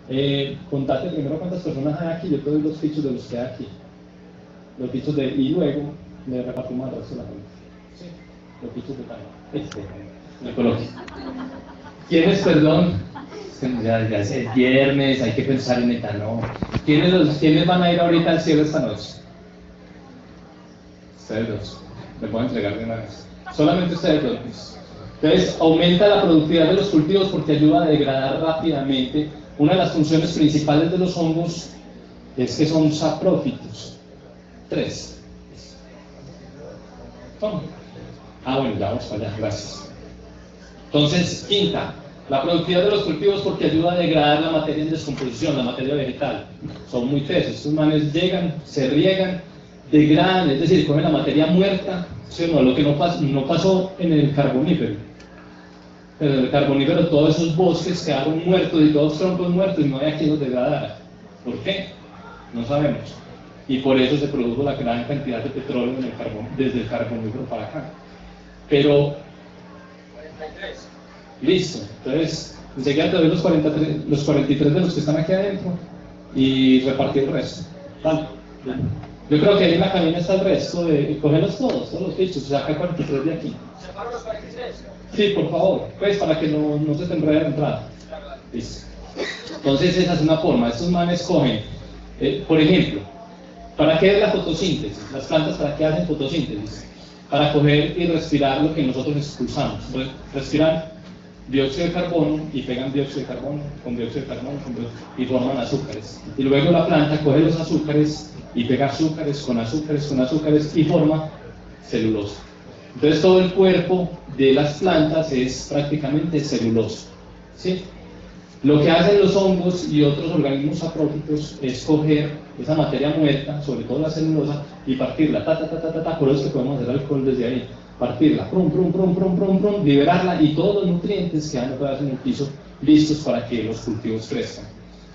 Contate primero cuántas personas hay aquí, yo te doy los fichos de los que hay aquí. Los fichos de, y luego me repartimos al resto de la gente. Sí, los fichos de tal. Me coloque. ¿Quiénes, perdón? Ya es el viernes, hay que pensar en etanol. ¿Quiénes van a ir ahorita al cielo esta noche? Ustedes dos. Me puedo entregar de una vez. Solamente ustedes dos. Entonces, aumenta la productividad de los cultivos porque ayuda a degradar rápidamente. Una de las funciones principales de los hongos es que son saprófitos. 3. ¿Cómo? Bueno, ya vamos para allá, gracias. Entonces, quinta, la productividad de los cultivos porque ayuda a degradar la materia en descomposición, la materia vegetal. Son muy tesos, estos manes llegan, se riegan, degradan, es decir, cogen la materia muerta, ¿sí? No, lo que no pasó en el carbonífero. Pero en el carbonífero todos esos bosques quedaron muertos y todos troncos muertos y no había quien los degradara. ¿Por qué? No sabemos. Y por eso se produjo la gran cantidad de petróleo en el desde el carbonífero para acá. Pero, 43. Listo. Entonces, enseguida te doy los 43 de los que están aquí adentro y repartir el resto. ¿Vale? Yo creo que ahí en la cabina está el resto de cogerlos todos los fichos, saca 43 de aquí. ¿Separo los 43? Sí, por favor, pues para que no se te enrede la entrada. Listo. Entonces esa es una forma, estos manes cogen, por ejemplo, ¿para qué es la fotosíntesis? Las plantas, ¿para qué hacen fotosíntesis? Para coger y respirar lo que nosotros expulsamos. Respiran dióxido de carbono y pegan dióxido de carbono con dióxido de carbono y forman azúcares. Y luego la planta coge los azúcares y pega azúcares con azúcares y forma celulosa. Entonces todo el cuerpo de las plantas es prácticamente celuloso, ¿sí? Lo que hacen los hongos y otros organismos saprófitos es coger esa materia muerta, sobre todo la celulosa, y partirla, por eso que podemos hacer alcohol desde ahí, partirla, liberarla y todos los nutrientes que han en el piso listos para que los cultivos crezcan.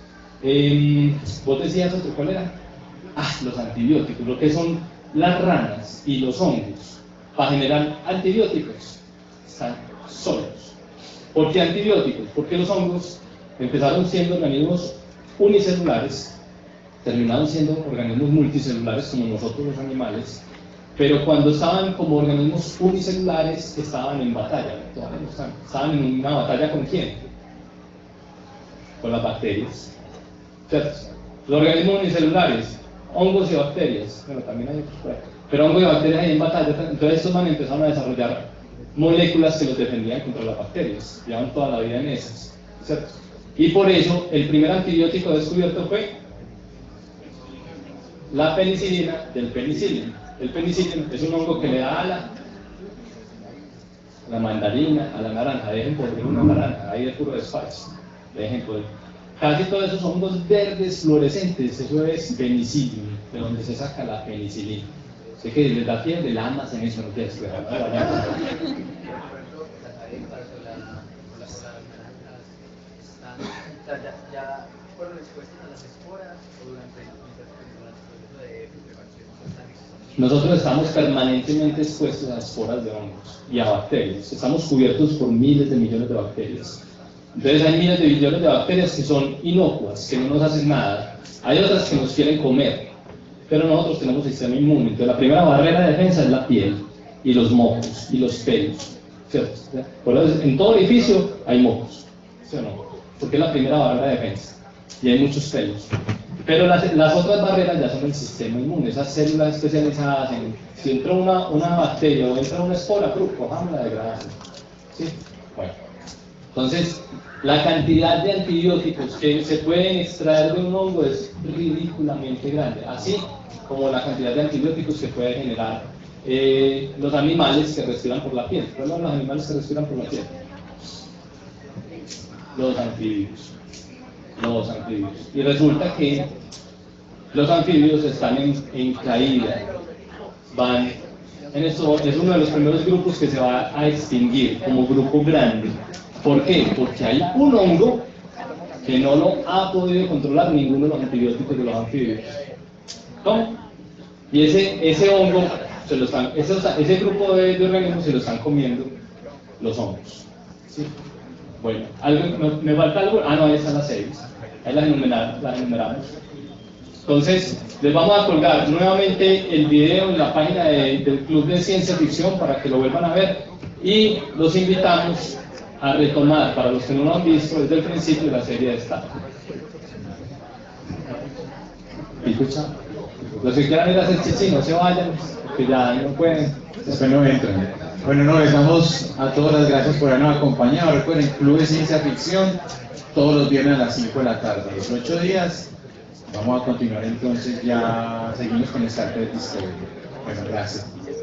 ¿Vos decías otro cuál era? Los antibióticos, lo que son las ranas y los hongos para generar antibióticos están solos. ¿Por qué antibióticos? Porque los hongos empezaron siendo organismos unicelulares, terminaron siendo organismos multicelulares como nosotros los animales, pero cuando estaban como organismos unicelulares estaban en batalla, todavía no están. Estaban en una batalla ¿con quién? Con las bacterias, ¿cierto? Los organismos unicelulares, hongos y bacterias, bueno, también hay otros por ahí, pero hongos y bacterias ahí en batalla, entonces estos manes empezaron a desarrollar moléculas que los defendían contra las bacterias, llevan toda la vida en esas, ¿cierto? Y por eso el primer antibiótico descubierto fue la penicilina del penicillium. El penicillium es un hongo que le da a la mandarina, a la naranja. Dejen poder una naranja, ahí de puro despacho. Dejen poder. Casi todos esos hongos verdes fluorescentes, eso es penicillium, de donde se saca la penicilina. Sé que les da fiebre, la amas en eso, no te esperas. ¿Ya fueron expuestas a las esporas o durante el proceso de putrefacción? Nosotros estamos permanentemente expuestos a esporas de hongos y a bacterias. Estamos cubiertos por miles de millones de bacterias. Entonces hay miles de millones de bacterias que son inocuas, que no nos hacen nada. Hay otras que nos quieren comer, pero nosotros tenemos sistema inmune. Entonces la primera barrera de defensa es la piel y los mocos y los pelos, ¿cierto? Por eso en todo edificio hay mocos, ¿sí o no? Porque es la primera barrera de defensa y hay muchos pelos. Pero las otras barreras ya son el sistema inmune, esas células especializadas en si entra una bacteria o entra una espora, cojámosla de grasa. ¿Sí? Bueno, entonces la cantidad de antibióticos que se pueden extraer de un hongo es ridículamente grande, así como la cantidad de antibióticos que puede generar los animales que respiran por la piel. ¿Cuáles son los animales que respiran por la piel? Los anfibios. Y resulta que los anfibios están en caída. Es uno de los primeros grupos que se va a extinguir como grupo grande. ¿Por qué? Porque hay un hongo que no lo ha podido controlar ninguno de los antibióticos de los anfibios. ¿Cómo? Y ese hongo, ese grupo de organismos se lo están comiendo los hongos. ¿Sí? Bueno, ¿me falta algo? Ah, no, ahí están las 6. Ahí las enumeramos. Entonces, les vamos a colgar nuevamente el video en la página del Club de Ciencia Ficción para que lo vuelvan a ver. Y los invitamos a retomar, para los que no lo han visto, desde el principio la serie de Star. ¿Escucha? Los que quieran ir a hacer chichi, no se vayan, que ya no pueden. Después no entran. Bueno, no, les damos a todas las gracias por habernos acompañado. Recuerden, Club de Ciencia Ficción, todos los viernes a las 5 de la tarde, los 8 días. Vamos a continuar entonces, ya seguimos con Star Trek Discovery. Bueno, gracias.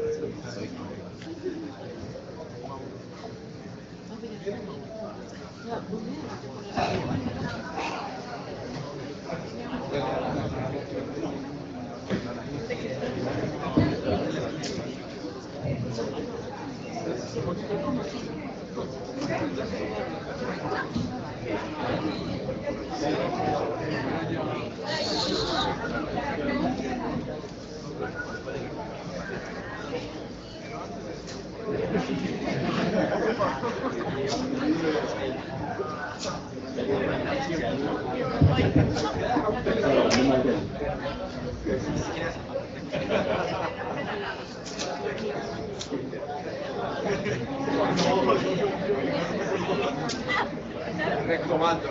Retomando.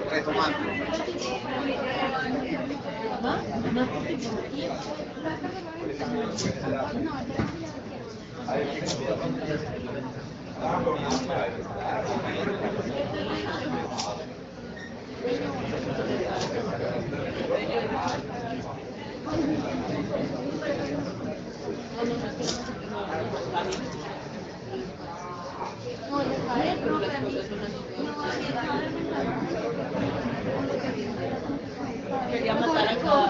Quería matar a cada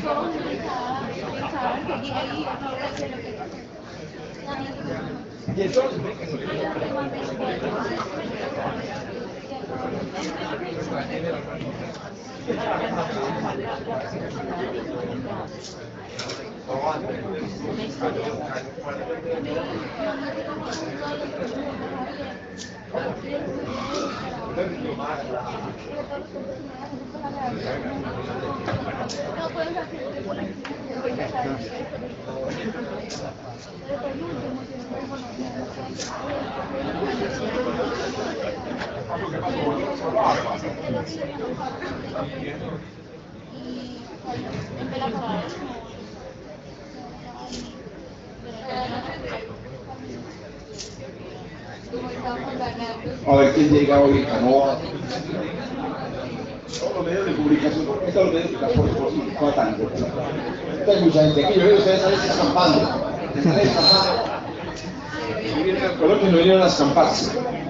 A ver quién llega hoy, Canoa. Todos los medios de comunicación, estos medios de transporte por sí, no tan importante. Hay mucha gente aquí, yo veo que ustedes están escampando. Están escampando. Vinieron al coloquio y no vinieron a escamparse.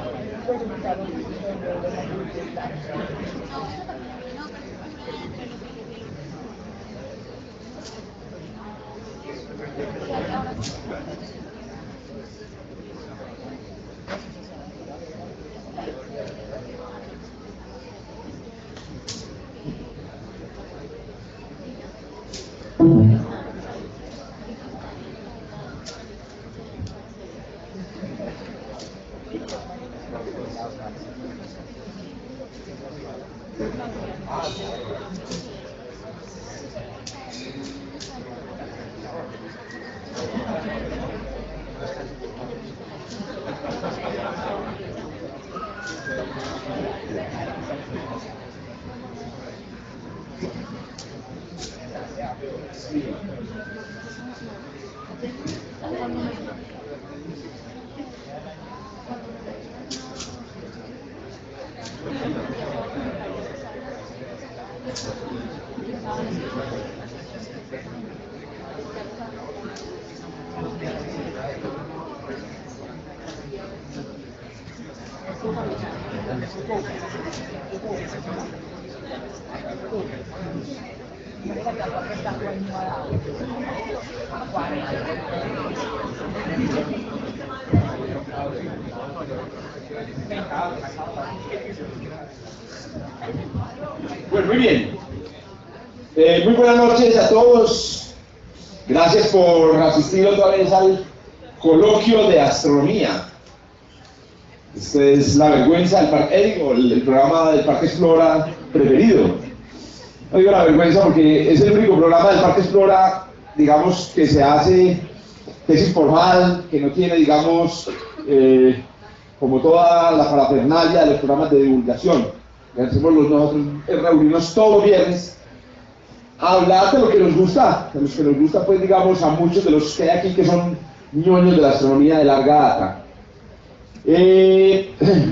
Bueno, muy bien. Muy buenas noches a todos. Gracias por asistir otra vez al coloquio de astronomía. Este es la vergüenza del Parque, el programa del Parque Explora preferido. No digo la vergüenza porque es el único programa del Parque Explora, digamos, que se hace, que es informal, que no tiene, digamos, como toda la parafernalia de los programas de divulgación. Que hacemos nosotros reunirnos todos los viernes a hablar de lo que nos gusta, de los que nos gusta, pues, digamos, a muchos de los que hay aquí que son ñoños de la astronomía de larga data. El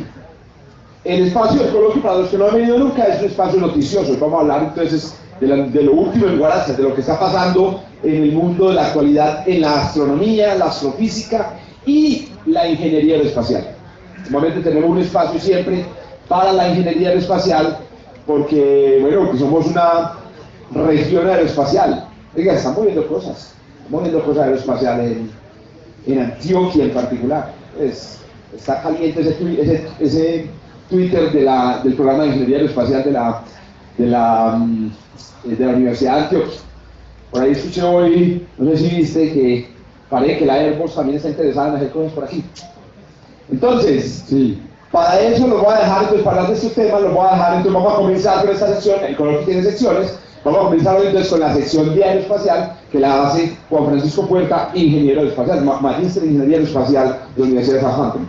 espacio del coloquio, para los que no han venido nunca, es un espacio noticioso. Vamos a hablar entonces de lo último en Guaracha, de lo que está pasando en el mundo de la actualidad en la astronomía, la astrofísica y la ingeniería aeroespacial. Normalmente tenemos un espacio siempre para la ingeniería aeroespacial porque, bueno, que somos una región aeroespacial. Oiga, están moviendo cosas aeroespaciales en Antioquia en particular. Está caliente ese Twitter del programa de ingeniería aeroespacial de la Universidad de Antioquia. Por ahí escuché hoy, no sé si viste, que parece que la Airbus también está interesada en hacer cosas por aquí. Entonces, sí, para eso los voy a dejar, entonces, para hablar de estos temas, los voy a dejar, entonces vamos a comenzar con esta sección, el coloquio tiene secciones, vamos a comenzar hoy entonces con la sección de aeroespacial, que la hace Juan Francisco Puerta, ingeniero aeroespacial, magíster en ingeniería aeroespacial de la Universidad de Southampton.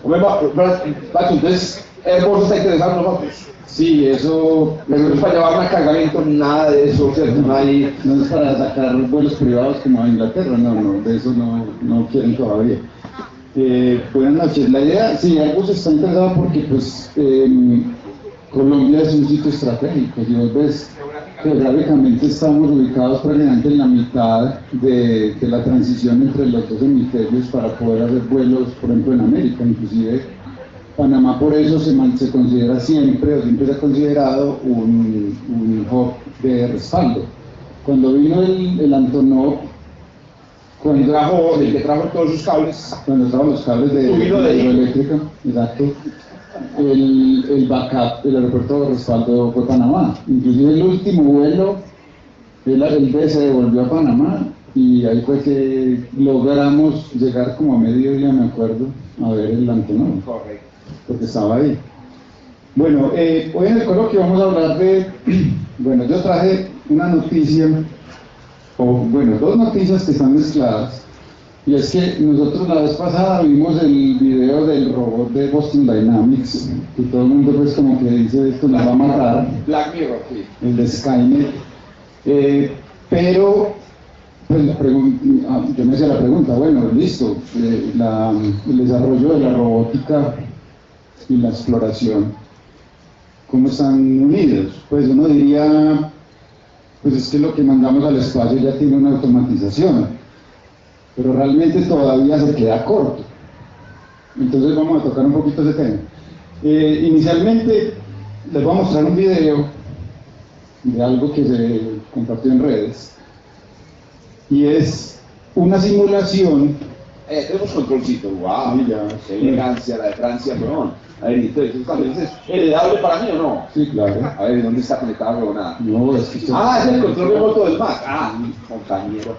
Entonces, Airbus está interesado en nosotros. Sí, eso, Pero no es para llevar un cargamento, nada de eso, ¿cierto? no es para sacar vuelos privados como a Inglaterra, no, de eso no quieren todavía. Buenas noches. La idea, sí, Airbus está interesado porque pues Colombia es un sitio estratégico. Si vos ves, geográficamente estamos ubicados prácticamente en la mitad de la transición entre los dos hemisferios para poder hacer vuelos, por ejemplo, en América. Inclusive Panamá por eso se considera siempre, o siempre se ha considerado un hub de respaldo. Cuando vino el Antonov, el que trajo todos sus cables. Cuando trajo los cables de hidroeléctrica, exacto. El backup, el aeropuerto de respaldo fue Panamá. Inclusive el último vuelo, el B se devolvió a Panamá y ahí fue que logramos llegar como a mediodía, me acuerdo, a ver el Antonov. Correcto. Porque estaba ahí. Bueno, hoy en el coloquio vamos a hablar de, bueno, yo traje una noticia, dos noticias que están mezcladas, y es que nosotros la vez pasada vimos el video del robot de Boston Dynamics, que todo el mundo pues como que dice esto nos va a matar, Black Mirror, sí. el de Skynet, pero pues yo me hacía la pregunta, bueno, listo, el desarrollo de la robótica y la exploración, ¿cómo están unidos? Pues uno diría, pues es que lo que mandamos al espacio ya tiene una automatización, pero realmente todavía se queda corto. Entonces vamos a tocar un poquito ese tema. Inicialmente les voy a mostrar un video de algo que se compartió en redes, y es una simulación. Tenemos controlcito, wow, Sí, ya. qué elegancia la de Francia, perdón. A ver, entonces, ¿es heredable para mí o no? Sí, claro. A ver, ¿dónde está conectado o nada? No, es que Es el control remoto del Mac. Compañero.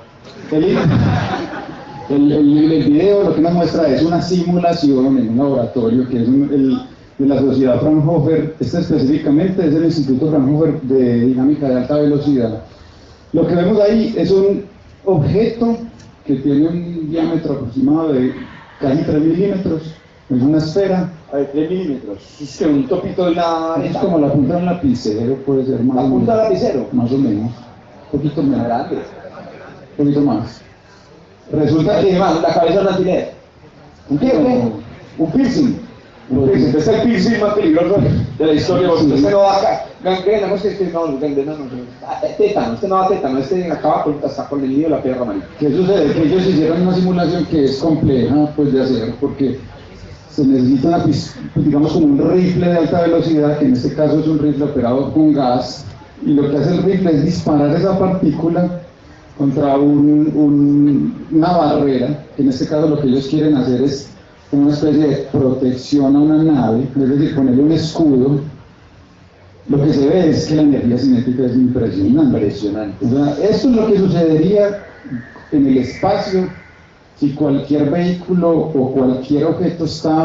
El video lo que nos muestra es una simulación en un laboratorio que es de la Sociedad Fraunhofer. Este específicamente es el Instituto Fraunhofer de Dinámica de Alta Velocidad. Lo que vemos ahí es un objeto que tiene un diámetro aproximado de casi 3 milímetros, es una esfera. A ver, 3 milímetros. Es que un topito de la... Es como la punta de un lapicero, puede ser más. ¿La o punta menos. del lapicero? Más o menos. Un poquito menos. Grande. Un poquito más. Resulta que, hermano, la cabeza es un alfiler. ¿Un qué? Un piercing. Un piercing. Este es el piercing más peligroso de la historia. Sí. Este no va acá. Gangrena, no sé qué, no, gangrena, no. Tétano, este no va tétano, este acaba hasta con el nido de la piedra amarilla. ¿Qué sucede? Que ellos hicieron una simulación que es compleja pues, de hacer, porque se necesita digamos como un rifle de alta velocidad, que en este caso es un rifle operado con gas, y lo que hace el rifle es disparar esa partícula contra una barrera, que en este caso lo que ellos quieren hacer es una especie de protección a una nave, es decir, ponerle un escudo. Lo que se ve es que la energía cinética es impresionante. O sea, esto es lo que sucedería en el espacio si cualquier vehículo o cualquier objeto está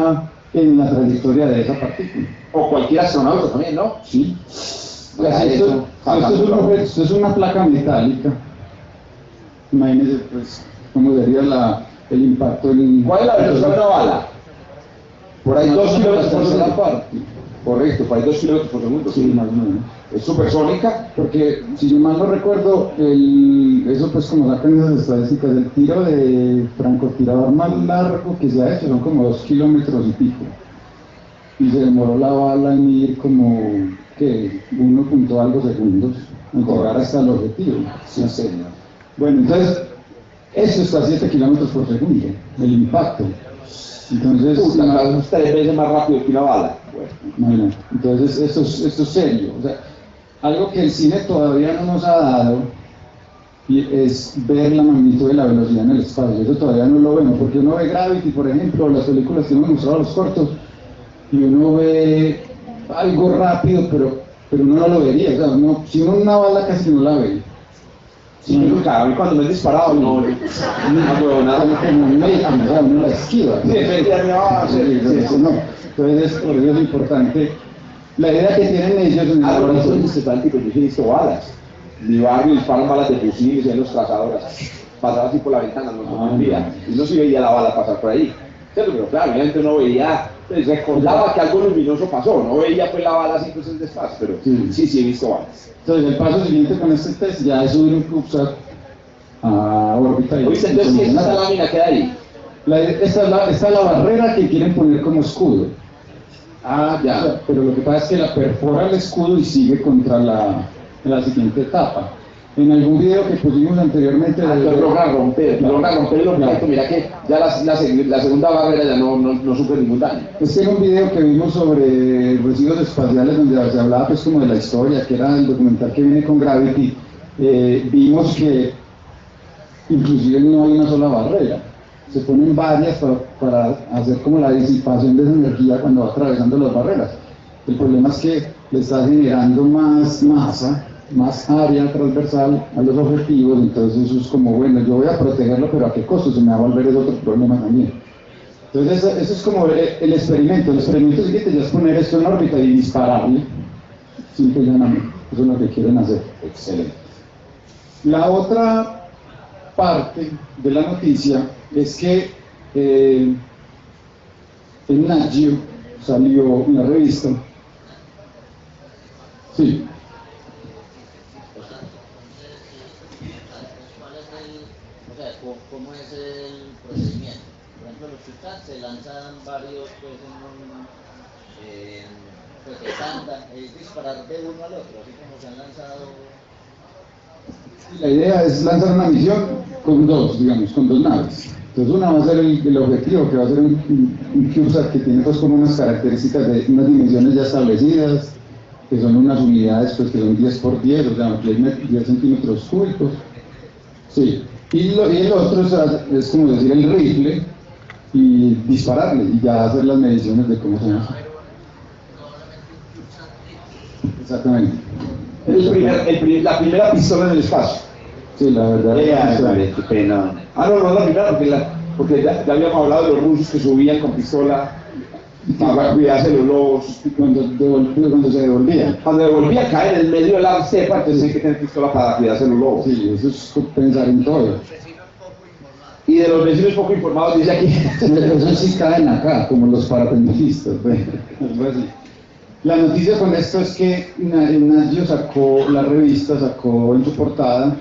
en la trayectoria de esa partícula. O cualquier astronauta también, ¿no? Sí. O sea, Ya, esto eso, es una placa metálica. Imagínense, pues, cómo sería el impacto en... ¿Cuál es la velocidad de una bala? Por ahí 2 kilómetros por segundo. parte. Correcto, por ahí 2 kilómetros por segundo. Sí, más o menos. Es supersónica. Porque, si yo mal no recuerdo, eso pues como sacan esas estadísticas, el tiro de francotirador más largo que se ha hecho son como 2 kilómetros y pico. Y se demoró la bala en ir como, ¿qué? 1 punto algo segundos en llegar hasta el objetivo. Sí, señor. Bueno, entonces, eso está a 7 kilómetros por segundo, el impacto. Entonces, Puta, es 3 veces más rápido que una bala. Bueno. imagínate, entonces esto es serio. O sea, algo que el cine todavía no nos ha dado y es ver la magnitud de la velocidad en el espacio. Eso todavía no lo vemos, porque uno ve Gravity, por ejemplo, las películas que hemos mostrado, los cortos, y uno ve algo rápido, pero uno no lo vería. O sea, si uno una bala casi no la ve. Sí, claro, a mí cuando me he disparado, no huevonada. Como un médico, o sea, uno la esquiva. Sí, efectivamente, Eso no. Entonces, por eso es importante. La idea que tienen ellos en el Ah, pero eso laboratorio. es tipo, yo sí he visto balas. Mi barrio disparan balas de fusiles en los trazadoras. Pasaba así por la ventana, no veía. Y no se veía la bala pasar por ahí. ¿Cierto? Pero claro, obviamente uno veía, pues recordaba que algo luminoso pasó. No veía pues la bala así pues en despacio, pero sí he visto balas. Entonces, el paso siguiente con este test ya es subir un CubeSat a órbita. ¿Oíste? Entonces, si esta lámina queda ahí. Esta es la barrera que quieren poner como escudo. Ah, ya. O sea, pero lo que pasa es que la perfora el escudo y sigue contra la siguiente etapa. En algún video que pusimos anteriormente... logra romper el objeto. Mira que ya la segunda barrera ya no sufre ningún daño. Este era un video que vimos sobre residuos espaciales donde se hablaba pues como de la historia, que era el documental que viene con Gravity. Vimos que inclusive no hay una sola barrera, se ponen varias para hacer como la disipación de esa energía cuando va atravesando las barreras. El problema es que le está generando más masa, más área transversal a los objetivos, entonces eso es como, bueno, yo voy a protegerlo, pero ¿a qué costo? Se me va a volver otro problema también. Entonces eso es como el experimento. El experimento siguiente ya es poner esto en órbita y dispararle, simple y llanamente. Eso es lo que quieren hacer. Excelente. La otra parte de la noticia es que en Nat Geo salió una revista. Sí. ¿Cómo es el procedimiento? Por ejemplo, los CubeSats se lanzan varios pues pues estándar, es disparar de uno al otro, así como se han lanzado. La idea es lanzar una misión con dos naves. Entonces una va a ser el objetivo, que va a ser un CubeSat que tiene pues como unas características de unas dimensiones ya establecidas, que son unas unidades pues que son 10 por 10, o sea 10 centímetros cúbicos. Sí. Y el otro es como decir el rifle y dispararle y ya hacer las mediciones de cómo se hace. Exactamente. La primera pistola en el espacio. Sí, la verdad. Qué pena. No, la primera, porque ya habíamos hablado de los rusos que subían con pistola para cuidarse los lobos. Cuando se devolvían. Cuando devolvía caer en el medio de la cepa, entonces hay que tener pistola para cuidarse los lobos. Sí, eso es pensar en todo. Y de los vecinos poco informados dice aquí. Eso sí caen acá, como los parapendentistas. La noticia con esto es que Nat Geo la revista sacó en su portada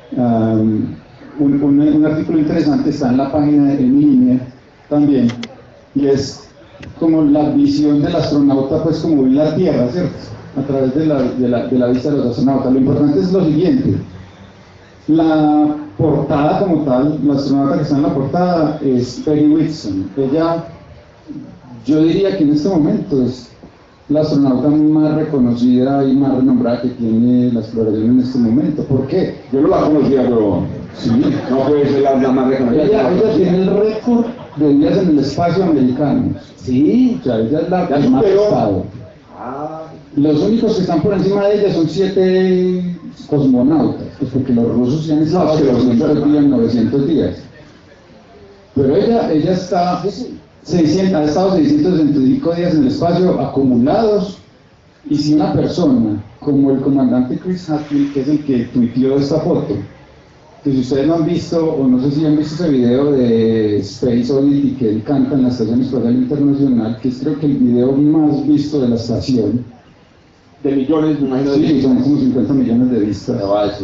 un artículo interesante, está en la página en línea también, y es como la visión del astronauta, pues como ve la Tierra, ¿cierto? A través de la vista de los astronautas. Lo importante es lo siguiente: la portada como tal, la astronauta que está en la portada es Peggy Whitson. Ella, yo diría que en este momento es la astronauta más reconocida y más renombrada que tiene la exploración en este momento. ¿Por qué? Yo no la conocía, pero sí, no puede ser la más reconocida. Ella tiene el récord de días en el espacio americano. Sí, O sea, ella es la ya que más ha superó. estado. Los únicos que están por encima de ella son 7 cosmonautas, pues porque los rusos ya han estado 900 días. Pero ella está ha estado 665 días en el espacio acumulados, y si una persona, como el comandante Chris Hadfield, que es el que tuiteó esta foto, que si ustedes no han visto, o no sé si han visto ese video de Space Oddity que él canta en la Estación Espacial Internacional, que es creo que el video más visto de la estación. De millones, me imagino. Sí, son como 50 millones de vistas.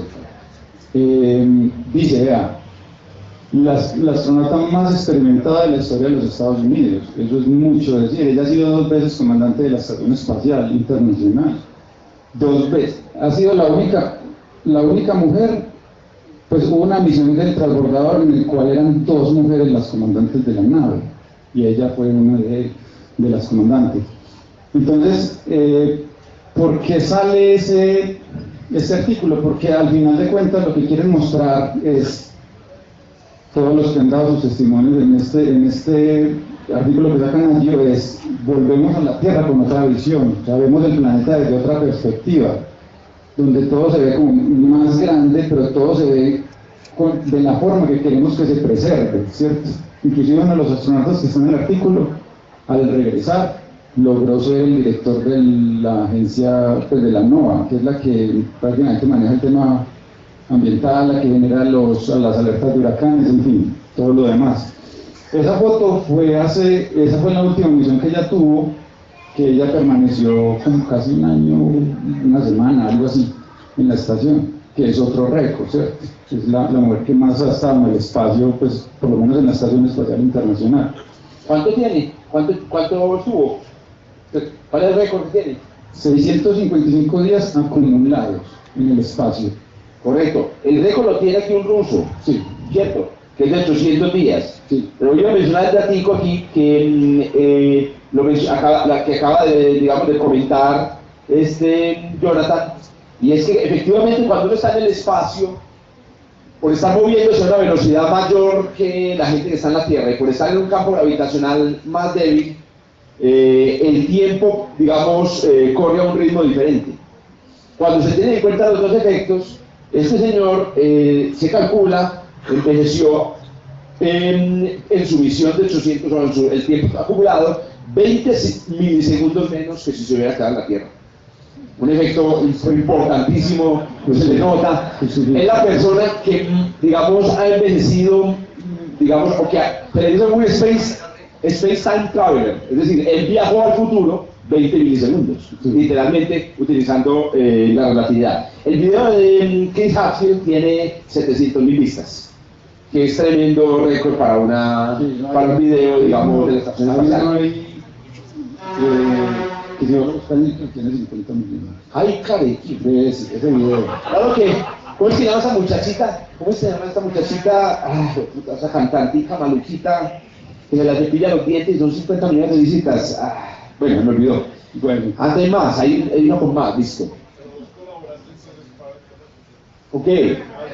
Dice, vea, la astronauta más experimentada de la historia de los Estados Unidos, eso es mucho decir. Ella ha sido 2 veces comandante de la Estación Espacial Internacional, 2 veces. Ha sido la única mujer. Pues hubo una misión del transbordador en el cual eran 2 mujeres las comandantes de la nave, y ella fue una de las comandantes. Entonces, ¿por qué sale ese artículo? Porque al final de cuentas lo que quieren mostrar es, todos los que han dado sus testimonios en este artículo que sacan allí, es, volvemos a la Tierra con otra visión, o sea, vemos el planeta desde otra perspectiva, donde todo se ve como más grande, pero todo se ve de la forma que queremos que se preserve, ¿cierto? Inclusive uno de los astronautas que está en el artículo, al regresar, logró ser el director de la agencia, pues, de la NOAA, que es la que prácticamente maneja el tema ambiental, la que genera las alertas de huracanes, en fin, todo lo demás. Esa foto esa fue la última misión que ella tuvo, que ella permaneció como casi un año, una semana, algo así, en la estación, que es otro récord, ¿cierto? Es la mujer que más ha estado en el espacio, pues por lo menos en la Estación Espacial Internacional. ¿Cuánto tiene? ¿Cuánto estuvo? ¿Cuál es el récord que tiene? 655 días acumulados en el espacio. Correcto. El récord lo tiene aquí un ruso, Sí, ¿cierto? Que es de 800 días. sí. Pero voy a mencionar el datico aquí que que acaba de comentar Jonathan, y es que efectivamente cuando uno está en el espacio, por estar moviéndose a una velocidad mayor que la gente que está en la Tierra y por estar en un campo gravitacional más débil, el tiempo, digamos, corre a un ritmo diferente. Cuando se tienen en cuenta los 2 efectos, este señor se calcula, envejeció en su misión de 800, o el tiempo acumulado, 20 milisegundos menos que si se hubiera quedado en la Tierra. Un efecto importantísimo, se le nota. Es la persona que, digamos, ha envejecido, digamos, o que se le dice muy space time traveler, es decir, él viajó al futuro 20 milisegundos, literalmente utilizando la relatividad. El video de Chris Hadfield tiene 700.000 vistas, que es tremendo récord para un video, digamos, de la estación espacial. Que si vos lo buscas tiene 50 millones. Ay, carequi, ese video. Claro que, ¿cómo se llama esa muchachita? ¿Cómo se llama esta muchachita? Ay, puta, esa cantantica maluquita que se la cepilla los dientes y son 50 millones de visitas. Bueno, me olvidó. Bueno, Antes hay más, hay uno con más, listo. Ok. sí.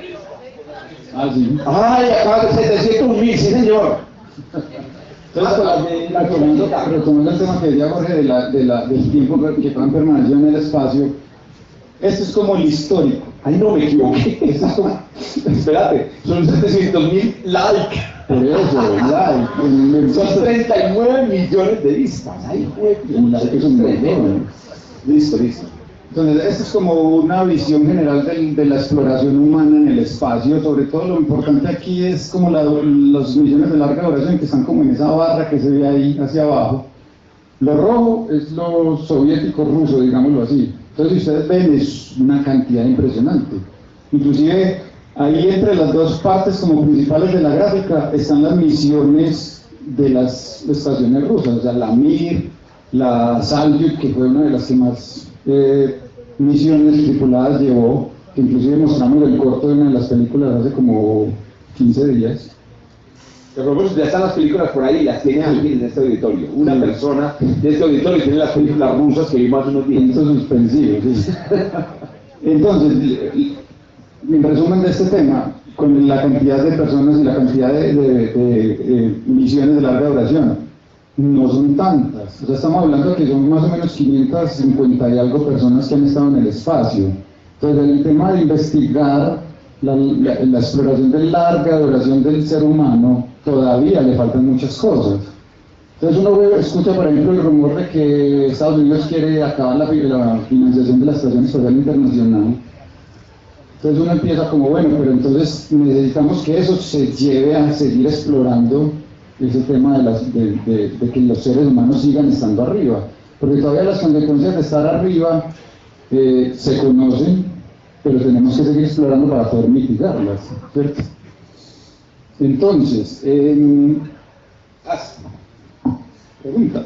Ay, acaba de 700.000, sí señor. Entonces, retomando el tema que decía Jorge del tiempo que han permanecido en el espacio, esto es como el histórico. Ay, no me equivoqué. Esto es como... Espérate, son 700.000 likes. Por eso, like. Son 39 millones de vistas. Ay, güey. Un like es un tremendo. Listo. Entonces, esto es como una visión general de la exploración humana en el espacio. Sobre todo lo importante aquí es como las misiones de larga duración que están como en esa barra que se ve ahí hacia abajo. Lo rojo es lo soviético ruso, digámoslo así. Entonces, si ustedes ven, es una cantidad impresionante. Inclusive, ahí entre las 2 partes como principales de la gráfica están las misiones de las estaciones rusas, o sea, la Mir, la Salyut, que fue una de las que más misiones tripuladas llevó, que inclusive mostramos el corto de una de las películas hace como 15 días. Pero ya están las películas por ahí, las tiene aquí en este auditorio. Una persona de este auditorio tiene las películas rusas que vimos hace unos días. Puntos suspensivos, sí. Entonces, en resumen de este tema, con la cantidad de personas y la cantidad de misiones de larga duración, no son tantas. O sea, estamos hablando de que son más o menos 550 y algo personas que han estado en el espacio. Entonces, el tema de investigar la exploración de larga duración del ser humano, todavía le faltan muchas cosas. Entonces uno escucha, por ejemplo, el rumor de que Estados Unidos quiere acabar la financiación de la Estación Espacial Internacional. Entonces uno empieza como, bueno, pero entonces necesitamos que eso se lleve a seguir explorando ese tema de que los seres humanos sigan estando arriba. Porque todavía las consecuencias de estar arriba se conocen, pero tenemos que seguir explorando para poder mitigarlas, ¿cierto? Entonces, pregunta.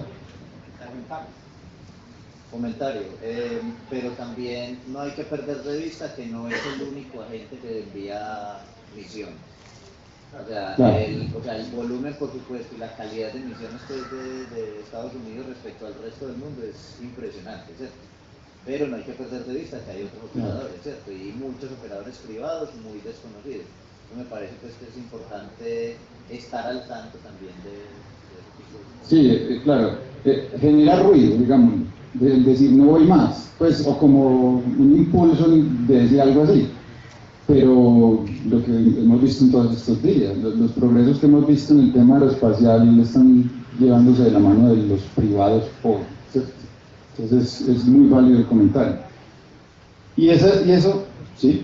Comentario, pero también no hay que perder de vista que no es el único agente que envía misión. O sea, Claro. el volumen, por supuesto, y la calidad de misiones que es de Estados Unidos respecto al resto del mundo es impresionante, ¿cierto? Pero no hay que perder de vista que hay otros operadores, ¿cierto? Y muchos operadores privados muy desconocidos. Entonces me parece pues, que es importante estar al tanto también de ese tipo de cosas. Sí, claro, genera ruido, digamos, de decir no voy más, pues, o como un impulso de decir algo así. Pero lo que hemos visto en todos estos días, los progresos que hemos visto en el tema aeroespacial están llevándose de la mano de los privados pobres, ¿cierto? Entonces es muy válido el comentario. Y eso, ¿sí?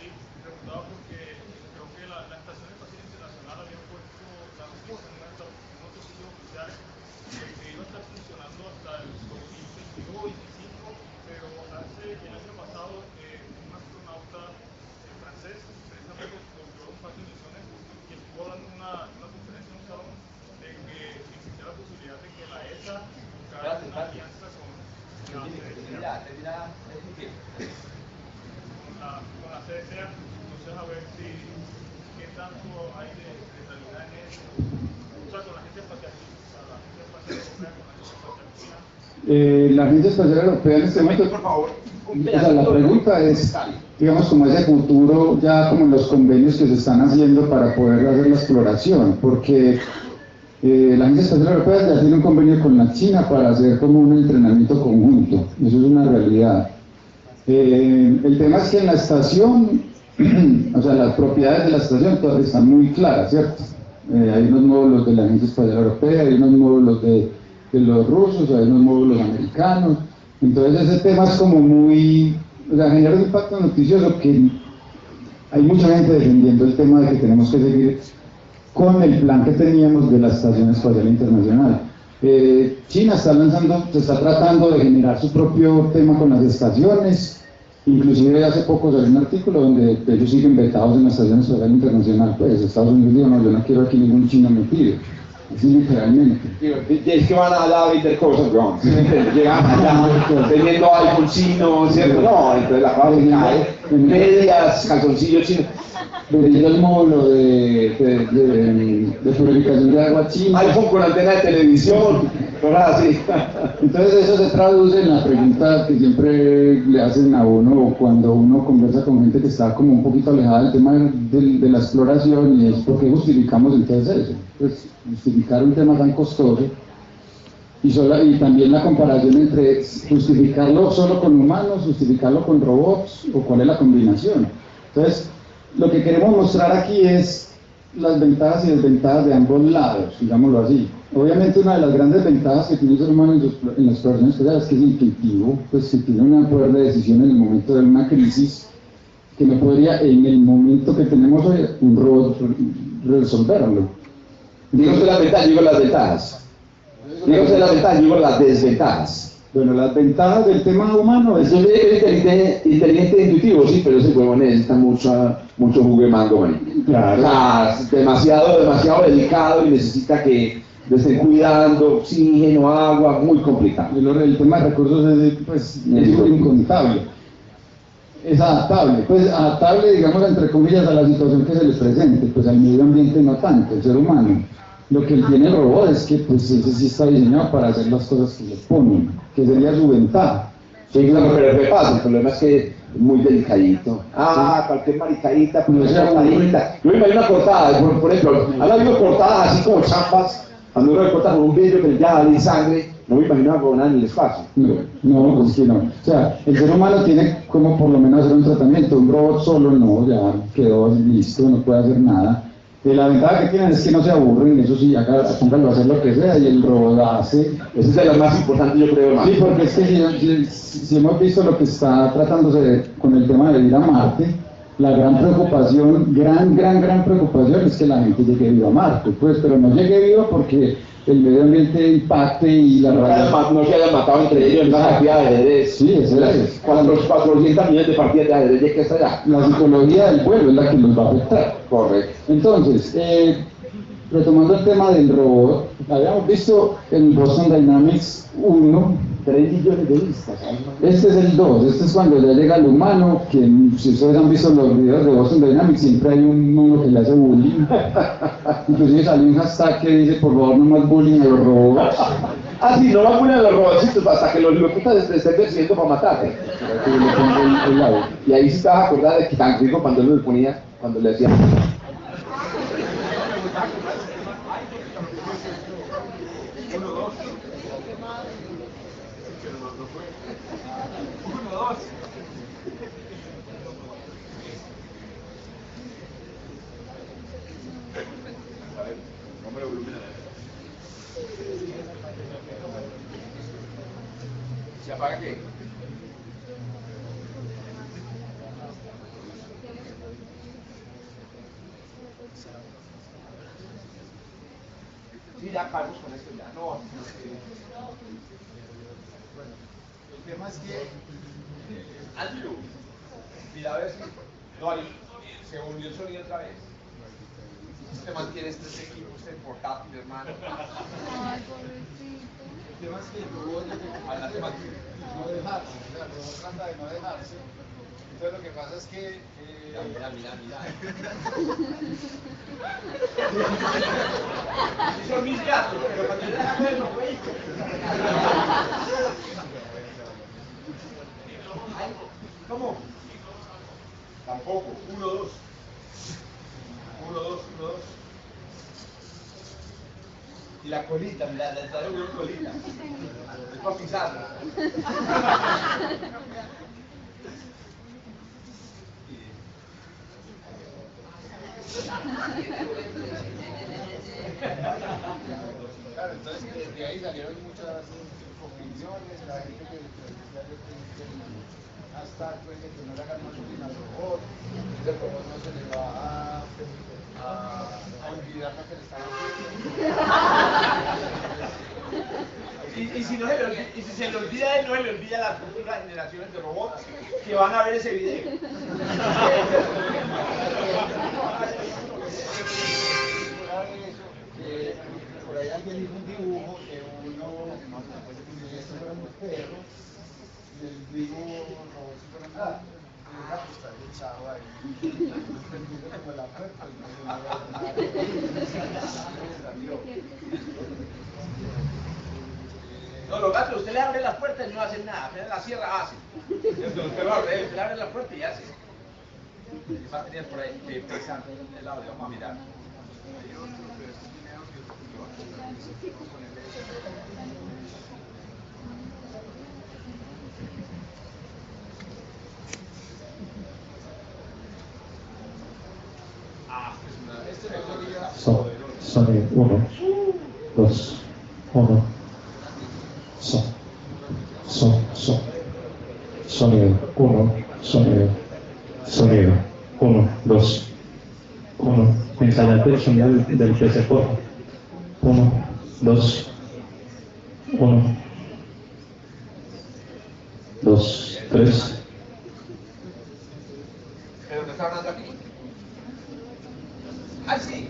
La Agencia Espacial Europea en este momento, Por favor, o sea, la pregunta es, digamos, como ese futuro, ya como los convenios que se están haciendo para poder hacer la exploración, porque la Agencia Espacial Europea ya tiene un convenio con la China para hacer como un entrenamiento conjunto, eso es una realidad. El tema es que en la estación, o sea, las propiedades de la estación todas están muy claras, ¿cierto? Hay unos módulos de la Agencia Espacial Europea, hay unos módulos de los rusos, hay unos módulos americanos, entonces ese tema es como muy, o sea, genera un impacto noticioso que hay mucha gente defendiendo el tema de que tenemos que seguir con el plan que teníamos de la Estación Espacial Internacional. China se está tratando de generar su propio tema con las estaciones, inclusive hace poco salió un artículo donde ellos siguen vetados en la Estación Espacial Internacional, pues Estados Unidos dijo, no, yo no quiero aquí ningún chino metido. Así literalmente. Es que van allá a vender cosas, weón. Llegan allá vendiendo iPhone chino, ¿cierto? No, entonces la cosa se cae. Medias, calzoncillos chinos. Vendiendo el módulo de purificación de agua china. iPhone con antena de televisión, cosas así. Entonces eso se traduce en la pregunta que siempre le hacen a uno cuando uno conversa con gente que está como un poquito alejada del tema de la exploración, y es ¿por qué justificamos entonces eso? Pues justificar un tema tan costoso y también la comparación entre justificarlo solo con humanos, justificarlo con robots, o cuál es la combinación. Entonces lo que queremos mostrar aquí es las ventajas y desventajas de ambos lados, digámoslo así. Obviamente una de las grandes ventajas que tiene el ser humano en la exploración espacial es que es intuitivo, pues si tiene un poder de decisión en el momento de una crisis que no podría en el momento que tenemos hoy un robot resolverlo. Digo usted las ventajas, digo las ventajas. Digo usted las ventajas, digo las desventajas. Bueno, las ventajas del tema humano es Es inteligente e intuitivo, sí, pero ese huevo necesita mucho jugo de mango, man. Claro. O sea, es demasiado delicado y necesita que lo estén cuidando, oxígeno, agua, muy complicado. el tema de recursos es incontable. Es adaptable, pues adaptable, digamos, entre comillas, a la situación que se les presente, pues al medio ambiente no tanto, el ser humano. Lo que tiene el robot es que pues ese sí está diseñado para hacer las cosas que le ponen, que sería su ventaja. Sí, claro, pero ¿qué pasa? El problema es que es muy delicadito. Cualquier maricadita, cortadita. Yo me imagino una cortada, por ejemplo, han habido cortadas así como champas, cuando uno corta con un vidrio que ya da sangre, no me imagino una corona en el espacio. No, pues que no. O sea, el ser humano tiene como por lo menos hacer un tratamiento, un robot solo no, ya quedó listo, no puede hacer nada. La ventaja que tienen es que no se aburren, eso sí, acá pónganlo a hacer lo que sea y el robot hace. Esa es de las más importantes, yo creo, hermano. Sí, porque es que si hemos visto lo que está tratándose con el tema de ir a Marte, la gran preocupación, gran preocupación es que la gente llegue viva a Marte, pues, pero no llegue viva porque el medio ambiente impacte y la radiación. No se hayan matado entre ellos en una partida de ajedrez. Sí, eso es. 400 millones de partidas de ajedrez, ¿de qué está allá? La psicología del pueblo es la que nos va a afectar. Correcto. Entonces, retomando el tema del robot, habíamos visto el Boston Dynamics 1, 3 millones de vistas. este es el 2, este es cuando ya llega el humano, que si ustedes han visto los videos de Boston Dynamics, siempre hay uno que le hace bullying. Inclusive salió un hashtag que dice, por favor, no más bullying a los robots. Ah, sí, no vacunan a los robotcitos hasta que los hijueputas se estén persiguiendo para matarte. Y ahí sí te vas a acordar de que tan rico cuando él lo ponía, cuando le decía. ¿Se apaga qué? Sí, ya acabamos con esto ya. No, bueno, el tema es que Andrew, mira a ver si no hay, se volvió el sonido otra vez. Usted mantiene este equipo, este portátil, hermano. Ay, pobrecito. El tema es que el robot no dejarse, o sea, el robot trata de no dejarse. Entonces lo que pasa es que... Mira. Sí son mis gatos, pero cuando yo dejan verlo, güey. ¿Cómo? Tampoco. 1, 2. 1, 2. Y la colita, mira, le traigo una colita. Es para pisarla. Claro, entonces de ahí salieron muchas opiniones, la gente que hasta que no le hagan más útil al robot, ese robot no se le va a olvidar lo que le estaba haciendo. Y si se le olvida a él, no se le olvida a las futuras generaciones de robots que van a ver ese video. Por ahí alguien hizo un dibujo de uno, estos fueron los perros, y el dibujo robot si fueron el gato está echado ahí, como la puerta, No, los gatos, usted le abre las puertas y no hacen nada, apenas la sierra hacen. Usted lo abre, usted le abre la puerta y hace. ¿Qué más tenías por ahí? De pesante, el audio, vamos a mirar. Sonido 1, 2, 1. Sonido 1, sonido 1, 2, 1. Ensayate el sonido del PC, por favor. 1, 2, 1, 2, 3. ¿Pero me está hablando aquí? ¡Ah, sí!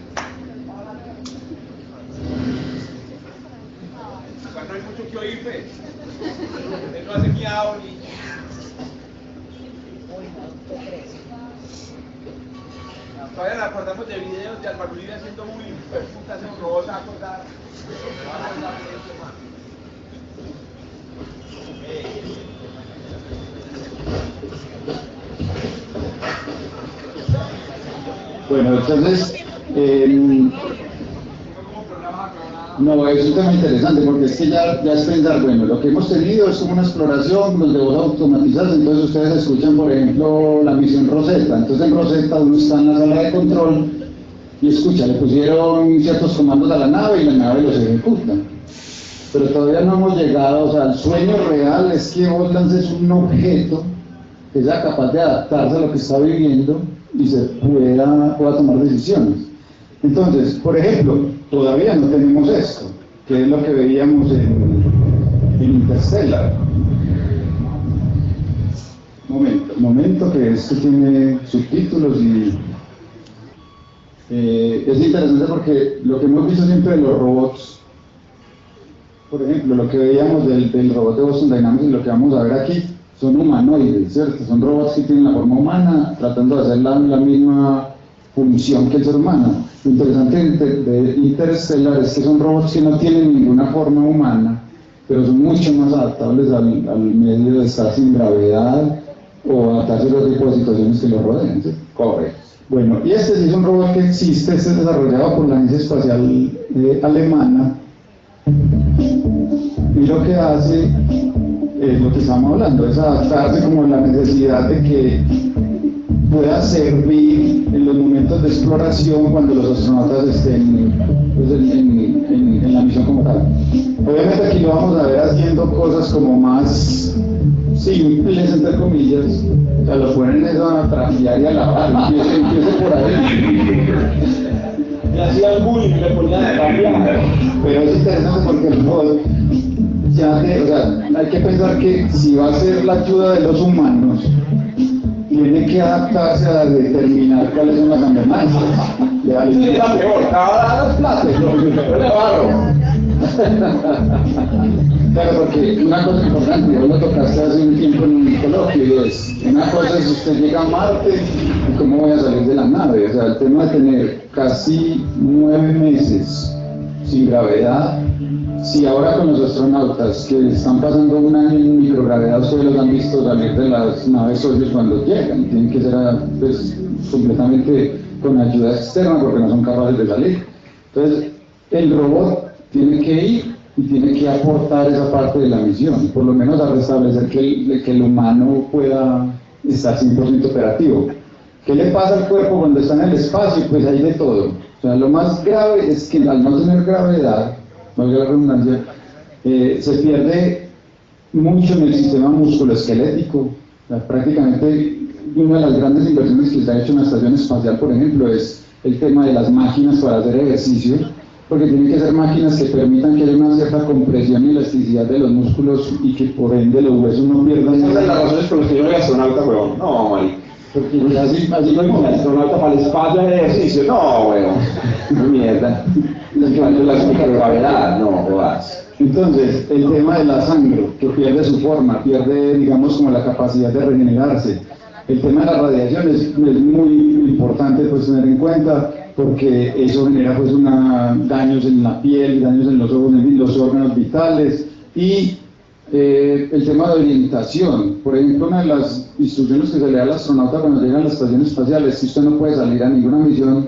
Cuando hay mucho que oír, pues. Él no hace miau ni... Todavía nos acordamos de videos de Álvaro Uribe haciendo bullying, pues puta, se un robot, se va a acordar. Se va a acordar de eso, hermano. Bueno, entonces, no, es un tema interesante porque es que ya es pensar, bueno, lo que hemos tenido es como una exploración, los de voz automatizados, entonces ustedes escuchan, por ejemplo, la misión Rosetta, entonces en Rosetta uno está en la sala de control y escucha, le pusieron ciertos comandos a la nave y la nave los ejecuta. Pero todavía no hemos llegado, o sea, el sueño real es que vos lances un objeto que sea capaz de adaptarse a lo que está viviendo y se pueda tomar decisiones. Entonces, por ejemplo, todavía no tenemos esto, que es lo que veíamos en Interstellar. Momento que esto tiene subtítulos y es interesante porque lo que hemos visto siempre de los robots, por ejemplo, lo que veíamos del robot de Boston Dynamics y lo que vamos a ver aquí, son humanoides, ¿cierto? Son robots que tienen la forma humana, tratando de hacer la misma función que el ser humano. Lo interesante de Interstellar es que son robots que no tienen ninguna forma humana, pero son mucho más adaptables al medio de estar sin gravedad o adaptarse a otro tipo de situaciones que los rodean, ¿sí? Correcto. Bueno, y este sí es un robot que existe, este es desarrollado por la Agencia Espacial Alemana, y lo que hace es lo que estamos hablando, es adaptarse como a la necesidad de que pueda servir en los momentos de exploración cuando los astronautas estén pues, en la misión como tal. Obviamente aquí lo vamos a ver haciendo cosas como más simples, entre comillas, o sea, lo ponen a trafiar y a lavar, empiece por ahí. Le hacían bullying, le ponían a trafiar. Pero es interesante porque el robot ya o sea, hay que pensar que si va a ser la ayuda de los humanos, tiene que adaptarse a determinar cuáles son las amenazas. Sí, era peor, ahora los platos, claro. Claro, porque una cosa importante, vos lo tocaste hace un tiempo en un coloquio, y es, una cosa es usted llega a Marte y cómo voy a salir de la nave, o sea, el tema de tener casi 9 meses sin gravedad, si ahora con los astronautas que están pasando un año en microgravedad, ustedes los han visto salir de las naves Soyuz cuando llegan, tienen que ser pues, completamente con ayuda externa porque no son capaces de salir. Entonces, el robot tiene que ir y tiene que aportar esa parte de la misión, por lo menos a restablecer que el humano pueda estar 100% operativo. ¿Qué le pasa al cuerpo cuando está en el espacio? Pues hay de todo. O sea, lo más grave es que al no tener gravedad, valga la redundancia, se pierde mucho en el sistema musculoesquelético. O sea, prácticamente una de las grandes inversiones que se ha hecho en la estación espacial, por ejemplo, es el tema de las máquinas para hacer ejercicio, porque tienen que ser máquinas que permitan que haya una cierta compresión y elasticidad de los músculos y que por ende los huesos no pierdan. Esas son las razones por las que yo soy astronauta, weón. No, marica. Porque así No hay astronauta para el espacio de ejercicio. No, weón. Mierda. La microgravedad, no, jodas. Entonces, el tema de la sangre, que pierde su forma, pierde, digamos, como la capacidad de regenerarse. El tema de la radiación es muy importante pues, tener en cuenta, porque eso genera pues, daños en la piel, daños en los ojos, en los órganos vitales, y el tema de orientación. Por ejemplo, una de las instrucciones que se le da al astronauta cuando llega a la estación espacial es que usted no puede salir a ninguna misión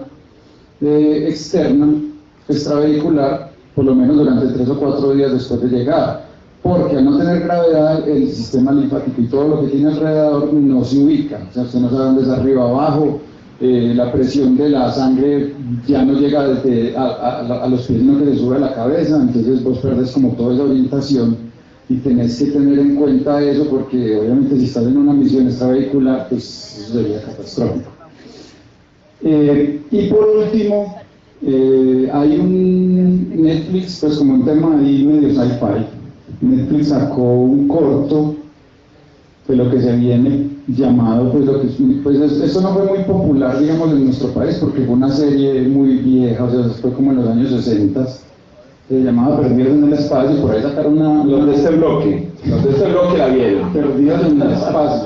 externa, extravehicular, por lo menos durante 3 o 4 días después de llegar, porque al no tener gravedad, el sistema linfático y todo lo que tiene alrededor no se ubica, o sea, usted no sabe dónde es arriba o abajo, la presión de la sangre ya no llega desde a los pies, sino que se sube a la cabeza, entonces vos perdés como toda esa orientación y tenés que tener en cuenta eso, porque obviamente si estás en una misión extravehicular, pues eso sería catastrófico. Y por último, hay un Netflix, pues como un tema ahí medio sci-fi. Netflix sacó un corto de lo que se viene llamado, esto no fue muy popular, digamos, en nuestro país, porque fue una serie muy vieja, o sea, fue como en los años 60, se llamaba Perdidos en el Espacio, y por ahí sacaron Los de este bloque la vieron. Perdidos en el Espacio.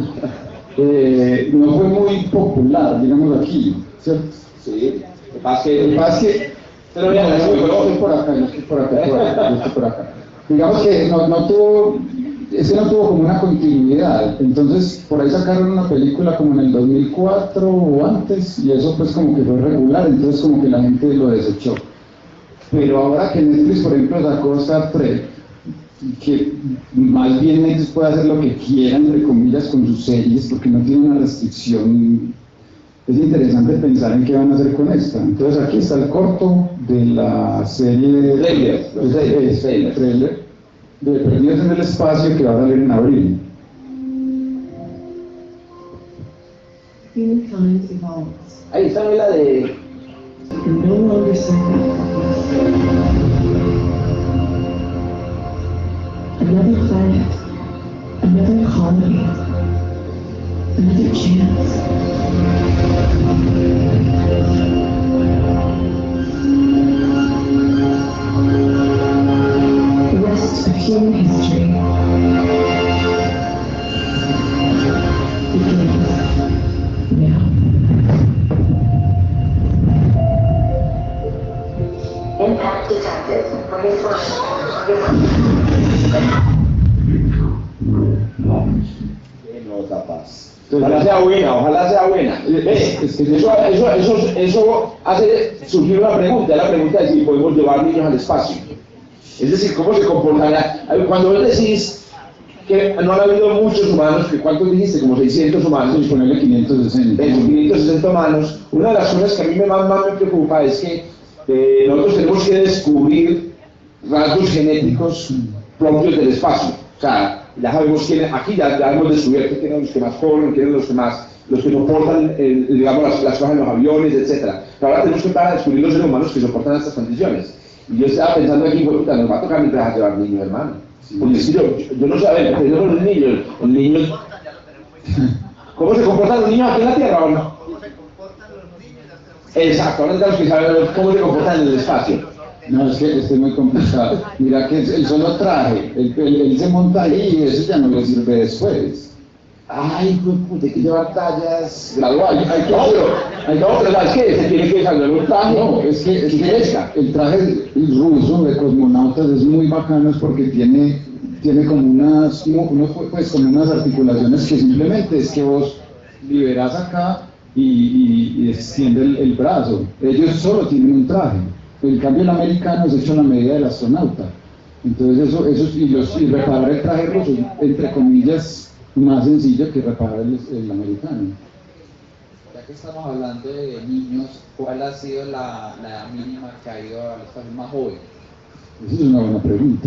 No fue muy popular, digamos, aquí, ¿cierto? Sí, el pase. Pero ya, yo estoy por acá. Digamos que no tuvo como una continuidad, entonces por ahí sacaron una película como en el 2004 o antes, y eso pues como que fue regular, entonces como que la gente lo desechó. Pero ahora que Netflix, por ejemplo, sacó Star Trek, que más bien Netflix puede hacer lo que quiera, entre comillas, con sus series, porque no tiene una restricción es interesante pensar en qué van a hacer con esta. Entonces aquí está el corto de la serie trailer de Perdidos en el Espacio, que va a salir en abril. Humankind evolves. Ahí está la de... No longer survive. Another planet, another colony, another chance. The rest of human history begins now. Impact detected. Qué nota, paz. Ojalá sea buena, ojalá sea buena. Eso hace surgir una pregunta, la pregunta de si podemos llevar niños al espacio. Es decir, ¿cómo se comportará? Cuando vos decís que no han habido muchos humanos, que ¿cuántos dijiste? Como 600 humanos. Y ponerle 560. 560 humanos. Una de las cosas que a mí más me preocupa es que nosotros tenemos que descubrir rasgos genéticos propios del espacio. O sea, ya sabemos quiénes, aquí ya hemos descubierto quiénes son los que más corren, quiénes son los que soportan, digamos, las cosas en los aviones, etc. Pero ahora tenemos que empezar a descubrir los seres humanos que soportan estas condiciones. Y yo estaba pensando aquí, puta, nos va a tocar empezar a llevar niños, hermano. Porque si yo no sé, a ver, yo con los niños, ¿cómo se comportan los niños aquí en la Tierra o no? ¿Cómo se comportan los niños? Exacto, ahora tenemos que saber cómo se comportan en el espacio. No, es que es muy complicado. Mira que el solo traje, él se monta ahí y eso ya no le sirve después. Ay, puta, hay que llevar tallas graduales. Pero ¿sabes qué? Se tiene que desarrollar un traje. No, es que el traje ruso de cosmonautas es muy bacano, es porque tiene como unas articulaciones que simplemente es que vos liberás acá y extiende el brazo. Ellos solo tienen un traje. En cambio el americano es hecho a la medida del astronauta. Entonces y reparar el traje ruso, entre comillas, más sencillo que reparar el americano. Ya que estamos hablando de niños, ¿cuál ha sido la edad mínima que ha ido al espacio más joven? Esa es una buena pregunta.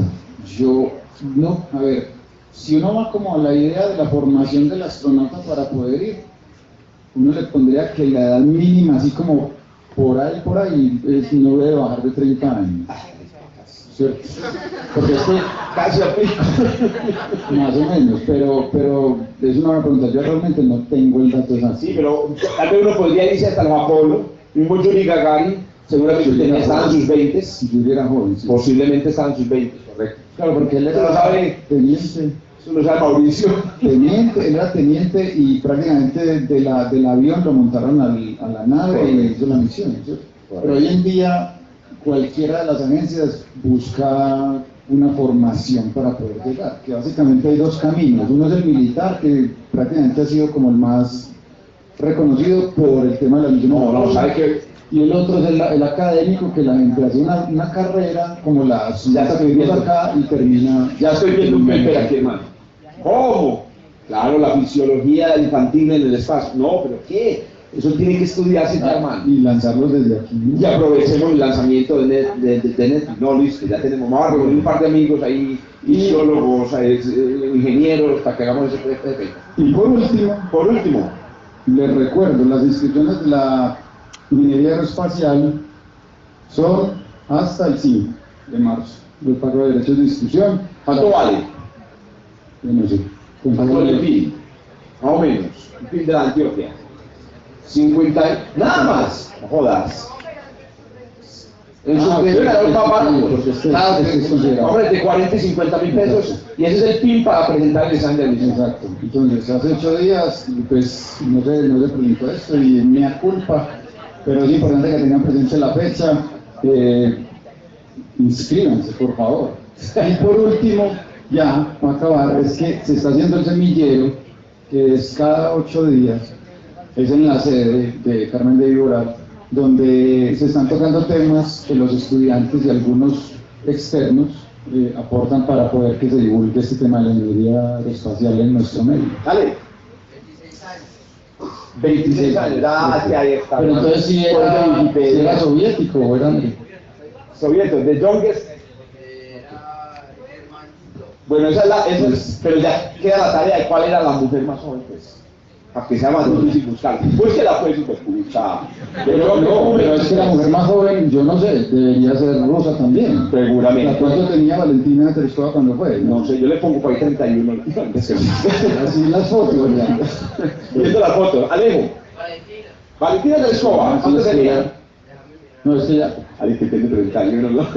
A ver, si uno va como a la idea de la formación del astronauta para poder ir, uno le pondría que la edad mínima, así como por ahí, no debe bajar de 30 años. ¿Cierto? Porque es que Casi aplico. más o menos, pero es una buena pregunta. Yo realmente no tengo el dato exacto. Sí, pero tal vez uno podría irse hasta los Apolo. Mismo Yuri Gagarin, seguramente estaba en sus 20. Si yo hubiera joven, sí. Posiblemente estaba en sus 20, correcto. Claro, porque él Eso lo sabe, teniente. eso lo sabe Mauricio. Él era teniente y prácticamente del avión lo montaron a la nave y hizo la misión, ¿cierto? Pero hoy en día cualquiera de las agencias busca una formación para poder llegar, que básicamente hay dos caminos. Uno es el militar, que prácticamente ha sido como el más reconocido por el tema de la misión. No, sabe que Y el otro es el académico, que la gente hace una carrera como la Ya que vimos acá y termina. ya estoy viendo un paper aquí, hermano. ¿Cómo? Claro, la fisiología infantil en el espacio. No, pero ¿qué? Eso tiene que estudiarse ya, hermano. Y lanzarlos desde aquí. Y aprovechemos el lanzamiento de Netflix. No, listo, ya tenemos, vamos a reunir un par de amigos ahí, fisiólogos, ingenieros, para que hagamos ese paper. Y por último, les recuerdo, las inscripciones de la ingeniería aeroespacial son hasta el 5 de marzo. Yo pago derechos de inscripción. ¿Cuánto vale? Yo no sé. ¿Cuánto vale el PIB? Más o menos, el PIB de la Antioquia. 50, nada más, no jodas. En su era un papá, hombre, de 40 y 50 mil pesos, y ese es el PIB para presentar el examen de admisión. Exacto. Entonces, hace 8 días, pues, no se presentó esto y es mía culpa, pero es importante que tengan presente la fecha. Inscríbanse, por favor. Y por último, ya, para acabar, es que se está haciendo el semillero, que es cada 8 días, es en la sede de Carmen de Viboral, donde se están tocando temas que los estudiantes y algunos externos aportan para poder que se divulgue este tema de la ingeniería aeroespacial en nuestro medio. Dale. 26 años, ahí está. Pero entonces sí era soviético o era soviético, the youngest. Bueno, pero ya queda la tarea de cuál era la mujer más joven, pues. Para que sea más difícil buscar. Pues que la puedes buscar. Pero es que la mujer más joven, yo no sé, debería ser rusa también. Seguramente. ¿Cuánto tenía Valentina Tereshkova cuando fue? No sé, yo le pongo por ahí 31. Así las fotos, ¿verdad? Viendo la foto. Alejo. Valentina Tereshkova, ¿cuánto tenía? No, es que ya. Ahí que tiene 31, ¿no?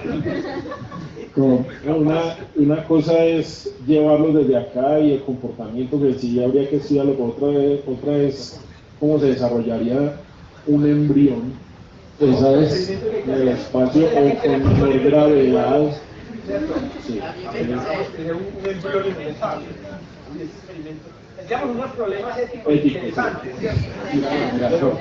Una cosa es llevarlo desde acá y el comportamiento que sí habría que estudiarlo, otra es cómo se desarrollaría un embrión, Esa es. en el espacio o con menor gravedad. Sí. Un embrión inmensable. Tendríamos unos problemas éticos interesantes, ¿cierto?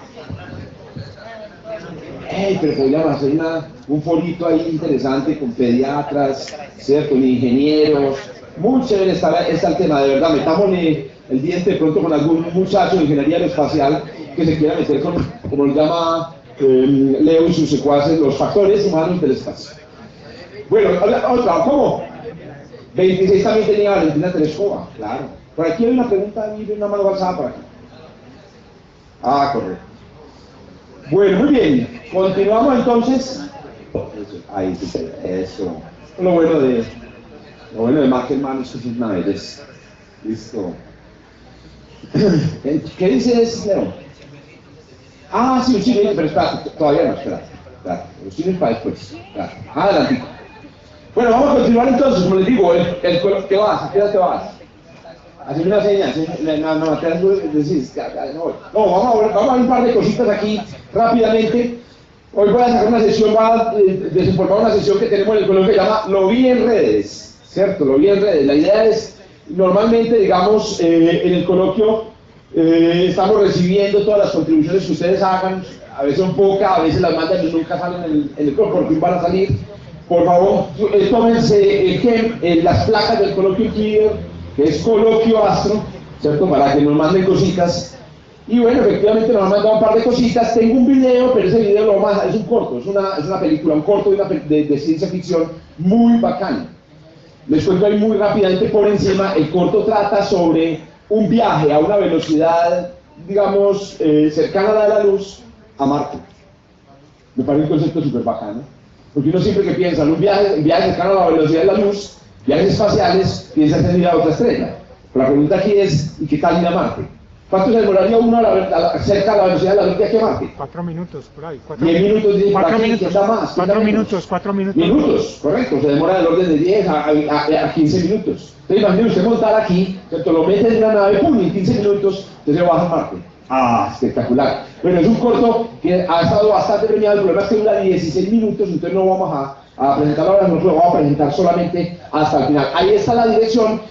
Pero podríamos hacer un forito ahí interesante con pediatras, ¿cierto? Con ingenieros. Muy chévere está el tema, de verdad. Metámosle el diente de pronto con algún muchacho de ingeniería aeroespacial que se quiera meter con, como lo llama Leo y sus secuaces, los factores humanos del espacio. Bueno, otra, ¿cómo? 26 también tenía Valentina Tereshkova, claro. Por aquí hay una pregunta, y una mano alzada por aquí. Ah, correcto. Bueno, muy bien. Continuamos entonces. Ahí sí, eso. Lo bueno de Mackelman es que sus naves. Listo. ¿Qué dices, Leo? Ah, sí, un cine, pero espera, todavía no, espera. Los cines para después. Adelante. Bueno, vamos a continuar entonces, como les digo, ¿qué vas? ¿A qué edad te vas? Hacer una señal, no, vamos a ver un par de cositas aquí rápidamente. Hoy voy a sacar una sesión, va a desempolvar una sesión que tenemos en el coloquio que se llama Lo vi en redes, ¿cierto? Lo vi en redes. La idea es, normalmente, digamos, en el coloquio estamos recibiendo todas las contribuciones que ustedes hagan, a veces son pocas, a veces las mandan y nunca salen en el coloquio, por fin van a salir. Por favor, tómense las placas del coloquio en Twitter, que es Coloquio Astro, ¿cierto? Para que nos manden cositas. Y bueno, efectivamente nos han mandado un par de cositas. Tengo un video, pero ese video es un corto, es una película, un corto de ciencia ficción muy bacán. Les cuento ahí muy rápidamente por encima. El corto trata sobre un viaje a una velocidad, digamos, cercana a la de la luz, a Marte. Me parece un concepto súper bacano. Porque uno siempre que piensa en un viaje cercano a la velocidad de la luz, viajes espaciales, piensa en ir a otra estrella. Pero la pregunta aquí es, ¿y qué tal ir a Marte? ¿Cuánto se demoraría uno cerca a la velocidad de la luz de aquí a Marte? 4 minutos, por ahí. 10 minutos, dice por aquí, ¿qué da más? 4 minutos, 4 minutos. Minutos, correcto, se demora del orden de 10 a 15 minutos. Entonces imagínese usted montar aquí, ¿cierto? Lo mete en una nave, pum, y en 15 minutos usted se baja a Marte. Ah, espectacular. Bueno, es un corto que ha estado bastante premiado, el problema es que dura 16 minutos, entonces no vamos a presentarlo ahora, nosotros lo vamos a presentar solamente hasta el final. Ahí está la dirección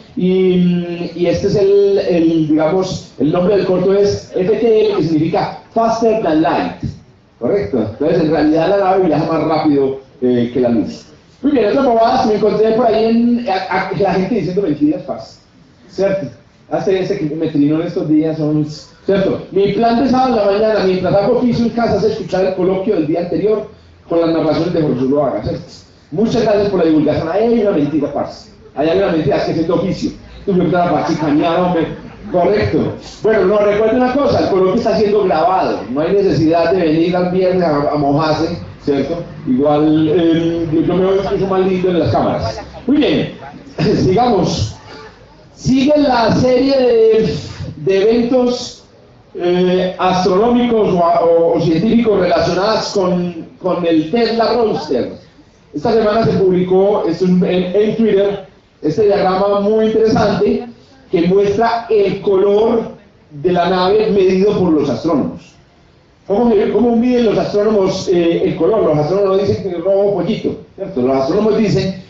y este es digamos, el nombre del corto es FTL, que significa Faster Than Light, ¿correcto? Entonces en realidad la nave viaja más rápido que la luz. Muy bien, otras bobadas me encontré por ahí la gente diciendo mentiras, paz, ¿cierto? Hasta que me trinó en estos días son, ¿cierto? Mi plan de sábado en la mañana, mientras hago oficio en casa, es escuchar el coloquio del día anterior con las narraciones de Jorge Zuluaga, ¿cierto? Muchas gracias por la divulgación. Ahí hay una mentira, parce. Ahí hay una mentira, es que es el oficio. Tú me estás para chicanear, hombre. Correcto. Bueno, no, recuerda una cosa, el coloquio está siendo grabado. No hay necesidad de venir al viernes a mojarse, ¿cierto? Igual yo me veo incluso más lindo en las cámaras. Muy bien, sigamos. Sigue la serie de eventos astronómicos o científicos relacionados con el Tesla Roadster. Esta semana se publicó en Twitter este diagrama muy interesante que muestra el color de la nave medido por los astrónomos. ¿Cómo miden los astrónomos el color? Los astrónomos dicen que es rojo pollito, ¿cierto? Los astrónomos dicen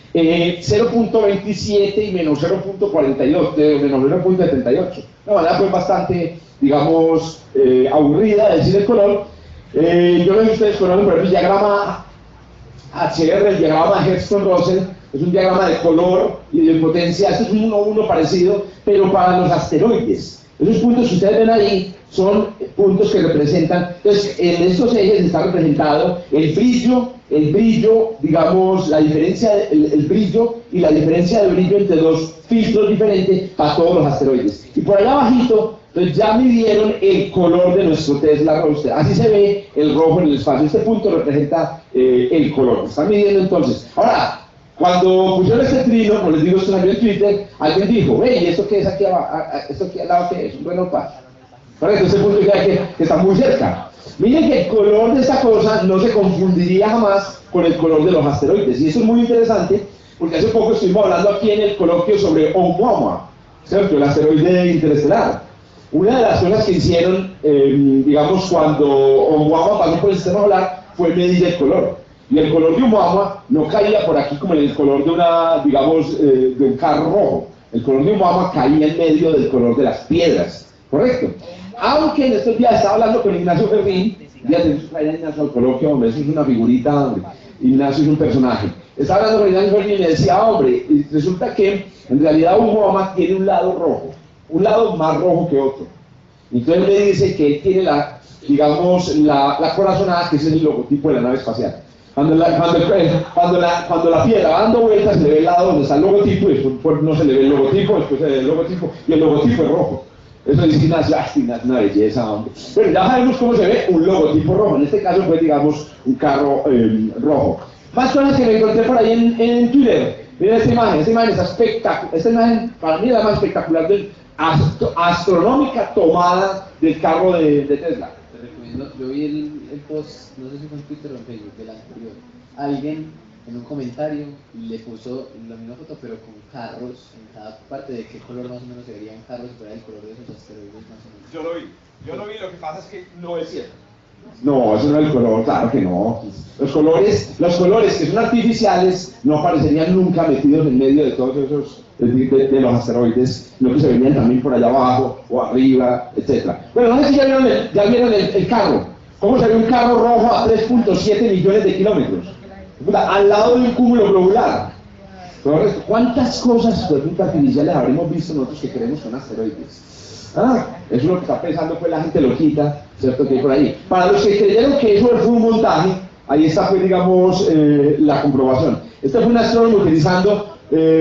0.27 y menos 0.42, menos 0.78. Una manera pues bastante, digamos, aburrida de decir el color. Yo no sé si ustedes conocen, pero el diagrama HR, el diagrama Hertzsprung-Russell, es un diagrama de color y de potencia. Este es un 1-1 parecido, pero para los asteroides. Esos puntos que ustedes ven ahí son puntos que representan, entonces en estos ejes está representado el brillo, digamos, la diferencia, el brillo y la diferencia de brillo entre dos filtros diferentes para todos los asteroides. Y por allá abajito, entonces ya midieron el color de nuestro Tesla Roadster. Así se ve el rojo en el espacio. Este punto representa el color. Están midiendo entonces. Ahora, cuando pusieron este trino, como les digo, esto salió en Twitter, alguien dijo, hey, ¿esto qué es aquí abajo? ¿Esto aquí al lado qué es? Un reloj paz. Correcto, ese punto ya que está muy cerca. Miren que el color de esta cosa no se confundiría jamás con el color de los asteroides. Y eso es muy interesante, porque hace poco estuvimos hablando aquí en el coloquio sobre Oumuamua, ¿cierto? El asteroide interestelar. Una de las cosas que hicieron, digamos, cuando Oumuamua pasó por el sistema solar, fue medir el color. Y el color de Oumuamua no caía por aquí como el color de una, digamos, de un carro rojo. El color de Oumuamua caía en medio del color de las piedras, ¿correcto? Aunque en estos días estaba hablando con Ignacio Ferrín, ya tenemos que traer a Ignacio al coloquio, hombre, eso es una figurita, hombre. Ignacio es un personaje. Estaba hablando con Ignacio Ferrín y me decía, hombre, resulta que en realidad Oumuamua tiene un lado rojo, un lado más rojo que otro. Entonces me dice que él tiene la, digamos, la corazonada, que ese es el logotipo de la nave espacial. Cuando la piedra va dando vueltas, se le ve el lado donde está el logotipo, y después no se le ve el logotipo, después se le ve el logotipo, y el logotipo es rojo. Eso dice Ignacio, es una belleza, hombre. Pero ya sabemos cómo se ve un logotipo rojo. En este caso fue, digamos, un carro rojo. Más cosas que me encontré por ahí en Twitter. Miren esta imagen está espectacular. Esta imagen para mí es la más espectacular astronómica tomada del carro de Tesla. Te recomiendo, yo vi el post, no sé si fue en Twitter o en Facebook, del anterior. Alguien en un comentario le puso la misma foto, pero con carros en cada parte, de qué color más o menos se vería un carro si fuera el color de esos asteroides más o menos. Yo lo vi, lo que pasa es que no es cierto. No, eso no es el color, claro que no. Los colores que son artificiales no aparecerían nunca metidos en medio de todos esos, de los asteroides, sino que se venían también por allá abajo o arriba, etc. Bueno, no sé si ya vieron el carro. ¿Cómo se ve un carro rojo a 3.7 millones de kilómetros? Al lado de un cúmulo globular. ¿Correcto? ¿Cuántas cosas artificiales habremos visto nosotros que creemos son asteroides? Eso es lo que está pensando pues la gente loquita, ¿cierto? Que hay por ahí. Para los que creyeron que eso fue un montaje, ahí está pues digamos la comprobación. Este fue un astrónomo utilizando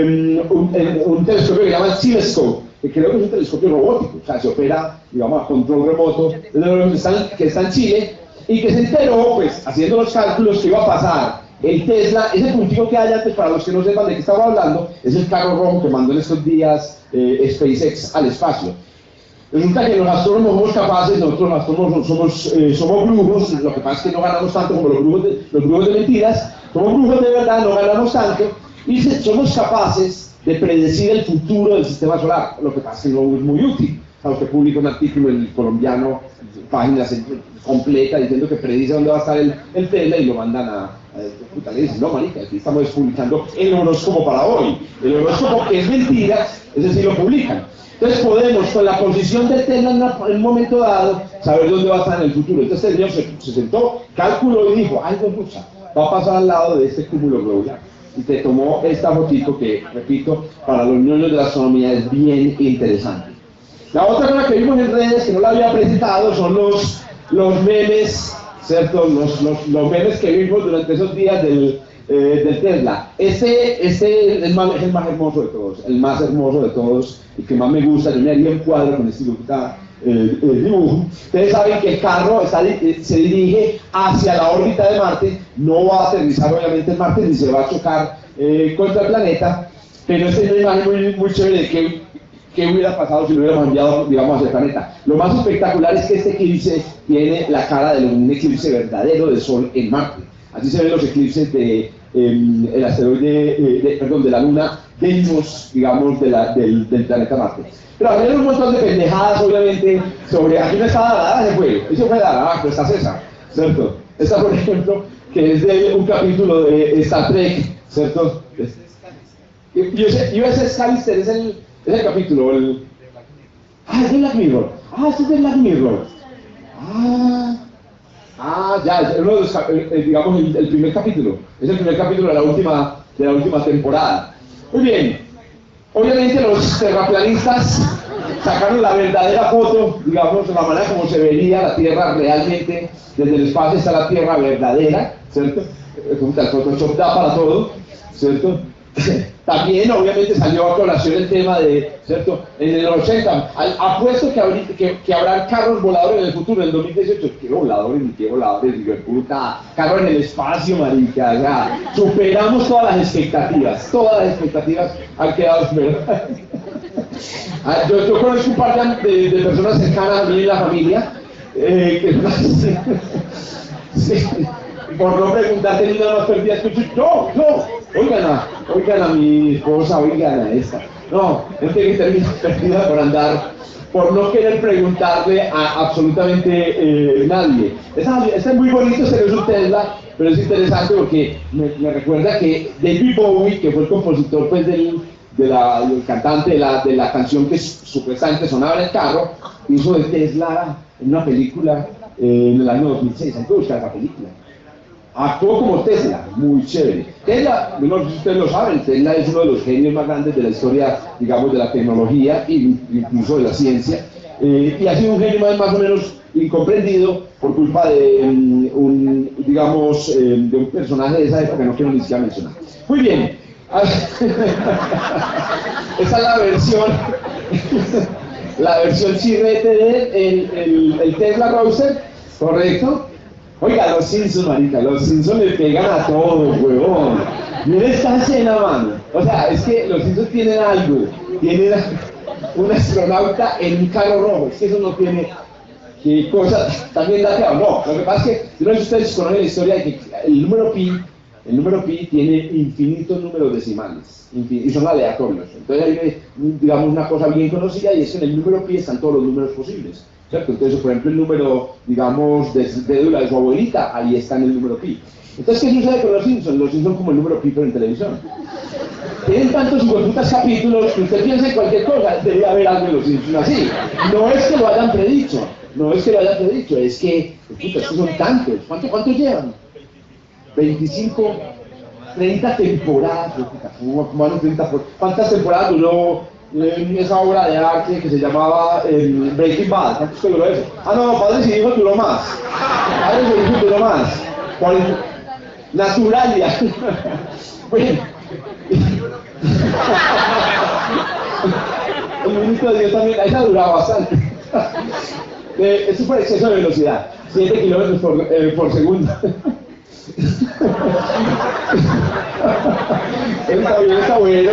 un telescopio que llaman Telescope, que creo que es un telescopio robótico, o sea, se opera, digamos, a control remoto, que está en Chile, y que se enteró, pues, haciendo los cálculos que iba a pasar el Tesla, ese puntito que hay antes, para los que no sepan de qué estamos hablando, es el carro rojo que mandó en estos días SpaceX al espacio. Resulta que los astrónomos somos capaces, nosotros los astrónomos somos brujos, lo que pasa es que no ganamos tanto como los brujos de mentiras, somos brujos de verdad, no ganamos tanto, y somos capaces de predecir el futuro del sistema solar, lo que pasa es que no es muy útil. A usted publica un artículo en el Colombiano, páginas completas, diciendo que predice dónde va a estar el Tesla y lo mandan a puta, le dicen, no marica, aquí estamos publicando el horóscopo para hoy. El horóscopo que es mentira, ese sí lo publican. Entonces podemos, con la posición del Tesla en un momento dado, saber dónde va a estar en el futuro. Entonces el señor se sentó, calculó y dijo, algo mucha, va a pasar al lado de este cúmulo globular. Y te tomó esta fotito que, repito, para los niños de la astronomía es bien interesante. La otra cosa que vimos en redes, que no la había presentado, son los memes, ¿cierto? Los memes que vimos durante esos días del Tesla. Este es el más hermoso de todos, el más hermoso de todos, el que más me gusta. Yo me haría un cuadro con este dibujo. Ustedes saben que el carro se dirige hacia la órbita de Marte, no va a aterrizar obviamente en Marte, ni se va a chocar contra el planeta, pero esta es una imagen muy chévere de qué hubiera pasado si lo hubiéramos enviado, digamos, hacia el planeta. Lo más espectacular es que este eclipse tiene la cara de un eclipse verdadero del Sol en Marte. Así se ven los eclipses el asteroide, de la luna Deimos, digamos, del planeta Marte. Pero había un montón de pendejadas, obviamente, sobre, aquí no estaba Dara, eso fue Dara, pues está César, ¿cierto? Esta, por ejemplo, que es de un capítulo de Star Trek, ¿cierto? USS Callister es el capítulo, es de Black Mirror, este es de Black Mirror, ya, es uno de los, digamos, el primer capítulo, es el primer capítulo de la última temporada. Muy bien, obviamente los terraplanistas sacaron la verdadera foto, digamos, la manera como se vería la Tierra realmente, desde el espacio está la Tierra verdadera, ¿cierto? Como el Photoshop da para todo, ¿cierto? También obviamente salió a colación el tema de, ¿cierto? En el 80, apuesto que habrá carros voladores en el futuro, en el 2018, ¿qué voladores ni qué voladores? Digo, puta, carro en el espacio, marica, o sea, superamos todas las expectativas han quedado superadas. Yo conozco un par de personas cercanas a mí en la familia, que sí, por no preguntar teniendo más perdida, escucho, no, oigan a mi esposa, oigan a esta. No, es que termina perdida por no querer preguntarle a absolutamente nadie. Está muy bonito, este es un Tesla, pero es interesante porque me recuerda que David Bowie, que fue el compositor pues, el cantante de la canción que supuestamente sonaba en el carro, hizo de Tesla en una película en el año 2006. Hay que buscar esa película. Actuó como Tesla, muy chévere. Tesla, no sé si ustedes lo saben, Tesla es uno de los genios más grandes de la historia, digamos, de la tecnología e incluso de la ciencia. Y ha sido un genio más o menos incomprendido por culpa de un personaje de esa época que no quiero ni siquiera mencionar. Muy bien. Esa es la versión chirrete del Tesla Roadster, ¿correcto? Oiga, los Simpsons, marica, los Simpsons le pegan a todo, huevón. Miren esta escena, mano. O sea, es que los Simpsons tienen algo. Tienen un astronauta en un carro rojo. Es que eso no tiene... ¿Qué cosa? También dateado. No, lo que pasa es que, yo no sé si ustedes conocen la historia de que el número pi tiene infinitos números decimales. Y son aleatorios. Entonces hay, digamos, una cosa bien conocida y es que en el número pi están todos los números posibles. ¿Cierto? Entonces, por ejemplo, el número, digamos, de cédula de su abuelita, ahí está en el número pi. Entonces, ¿qué sucede con los Simpsons? Los Simpsons como el número pi, pero en televisión. Tienen tantos hijueputas capítulos que usted piensa en cualquier cosa, debe haber algo de los Simpsons así. No es que lo hayan predicho, es que son tantos. ¿Cuántos llevan? 25, 30 temporadas. ¿Cuántas temporadas duró esa obra de arte que se llamaba Breaking Bad? ¿Cuántos duró eso? No, Padres y Hijos duró más. Naturalia. Bueno. El ministro de Dios también, ahí se ha durado bastante. Esto es por exceso de velocidad, 7 kilómetros por segundo. Está bueno,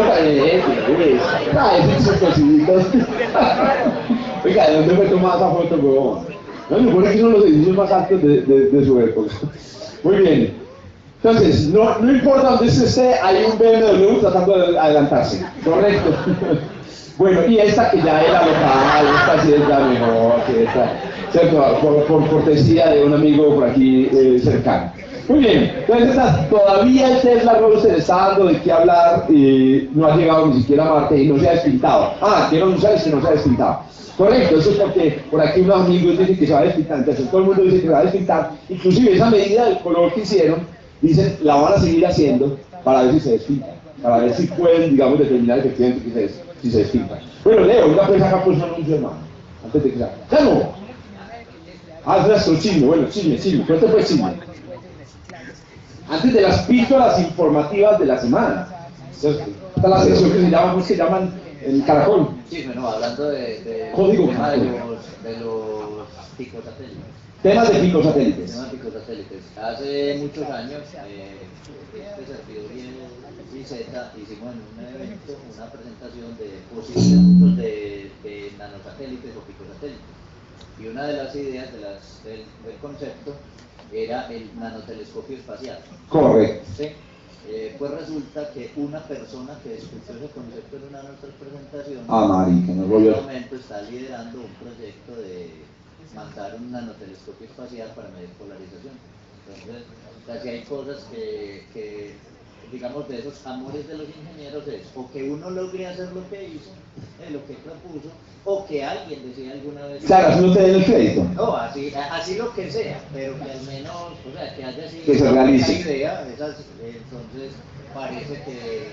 esos cositos. Oiga, ¿de dónde me tomaba esa foto, huevón? No, me pone que son los edificios más altos de su época. Muy bien. Entonces, no importa dónde se esté, hay un BMW tratando de adelantarse. Correcto. Bueno, y esta que ya era local, esta sí es la mejor, ¿cierto? Por cortesía de un amigo por aquí cercano. Muy bien, entonces todavía el Tesla Roadster está dando de qué hablar y no ha llegado ni siquiera a Marte y no se ha despintado. Quiero anunciarles que no se ha despintado. Correcto, eso es porque por aquí unos amigos dicen que se va a despintar, entonces todo el mundo dice que se va a despintar. Inclusive esa medida del color que hicieron, dicen, la van a seguir haciendo para ver si se despinta, para ver si pueden, digamos, determinar efectivamente si se despinta. Bueno, Leo, una vez acá pues un anuncio, hermano, antes de que sea. ¡Ya no! Es nuestro chisme, bueno, chisme, ¿cuánto fue chisme? Antes de las píldoras informativas de la semana. Esta es la sección que se llaman el caracol. Sí, bueno, hablando de código tema de los picosatélites. Temas de picosatélites. Hace muchos años, este servidor y Z hicimos en un evento una presentación de posibles usos de nanosatélites o picosatélites. Y una de las ideas del concepto era el nanotelescopio espacial. Correcto. ¿Sí? Pues resulta que una persona que escuchó ese concepto en una de nuestras presentaciones, en este momento está liderando un proyecto de mandar un nanotelescopio espacial para medir polarización. Entonces, si hay cosas que digamos, de esos amores de los ingenieros es o que uno logre hacer lo que hizo, lo que propuso, o que alguien decida alguna vez... Claro, así no te den el crédito. No, así lo que sea, pero que al menos, o sea, que haya sido que se realice. una idea, entonces parece que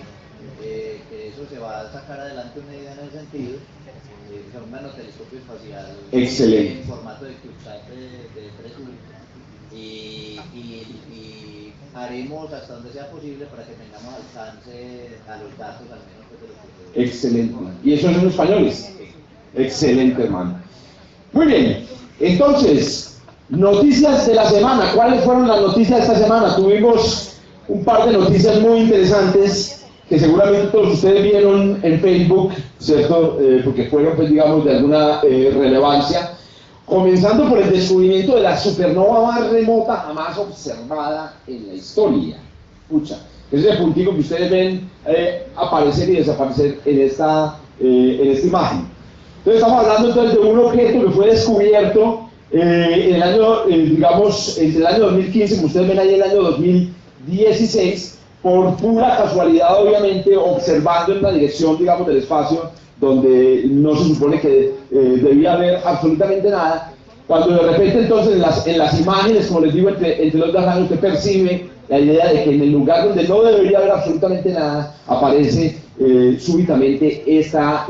que eso se va a sacar adelante una idea en ese sentido, un nanotelescopio espacial Excelente. en formato de CubeSat de 3U, y haremos hasta donde sea posible para que tengamos alcance a los datos al menos pues, de los que... Excelente. ¿Y esos son españoles? Excelente, hermano. Muy bien. Entonces, noticias de la semana. ¿Cuáles fueron las noticias de esta semana? Tuvimos un par de noticias muy interesantes que seguramente todos ustedes vieron en Facebook, ¿cierto? Porque fueron, pues, digamos, de alguna relevancia. Comenzando por el descubrimiento de la supernova más remota jamás observada en la historia. Pucha, ese es el puntico que ustedes ven aparecer y desaparecer en esta imagen. Entonces estamos hablando entonces de un objeto que fue descubierto en el año, digamos, entre el año 2015, como ustedes ven ahí, el año 2016, por pura casualidad, obviamente, observando en la dirección, digamos, del espacio, donde no se supone que debía haber absolutamente nada, cuando de repente entonces en las imágenes, como les digo, entre los diagramas, usted percibe la idea de que en el lugar donde no debería haber absolutamente nada, aparece súbitamente esta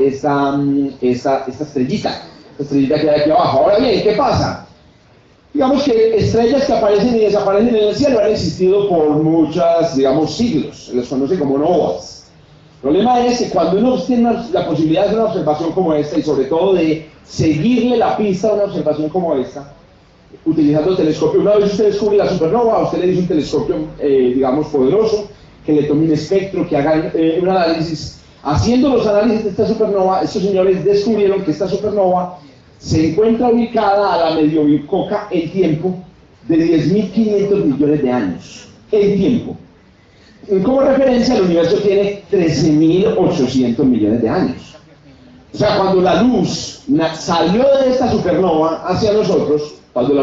estrellita que hay aquí abajo. Ahora bien, ¿qué pasa? Digamos que estrellas que aparecen y desaparecen en el cielo han existido por muchos, digamos, siglos, se les conoce como novas. El problema es que cuando uno tiene la posibilidad de hacer una observación como esta, y sobre todo de seguirle la pista a una observación como esta, utilizando el telescopio, una vez usted descubre la supernova, a usted le dice un telescopio, digamos, poderoso, que le tome un espectro, que haga un análisis. Haciendo los análisis de esta supernova, estos señores descubrieron que esta supernova se encuentra ubicada a la medio bicoca en tiempo de 10.500 millones de años. En tiempo. Como referencia, el universo tiene 13.800 millones de años. O sea, cuando la luz salió de esta supernova hacia nosotros,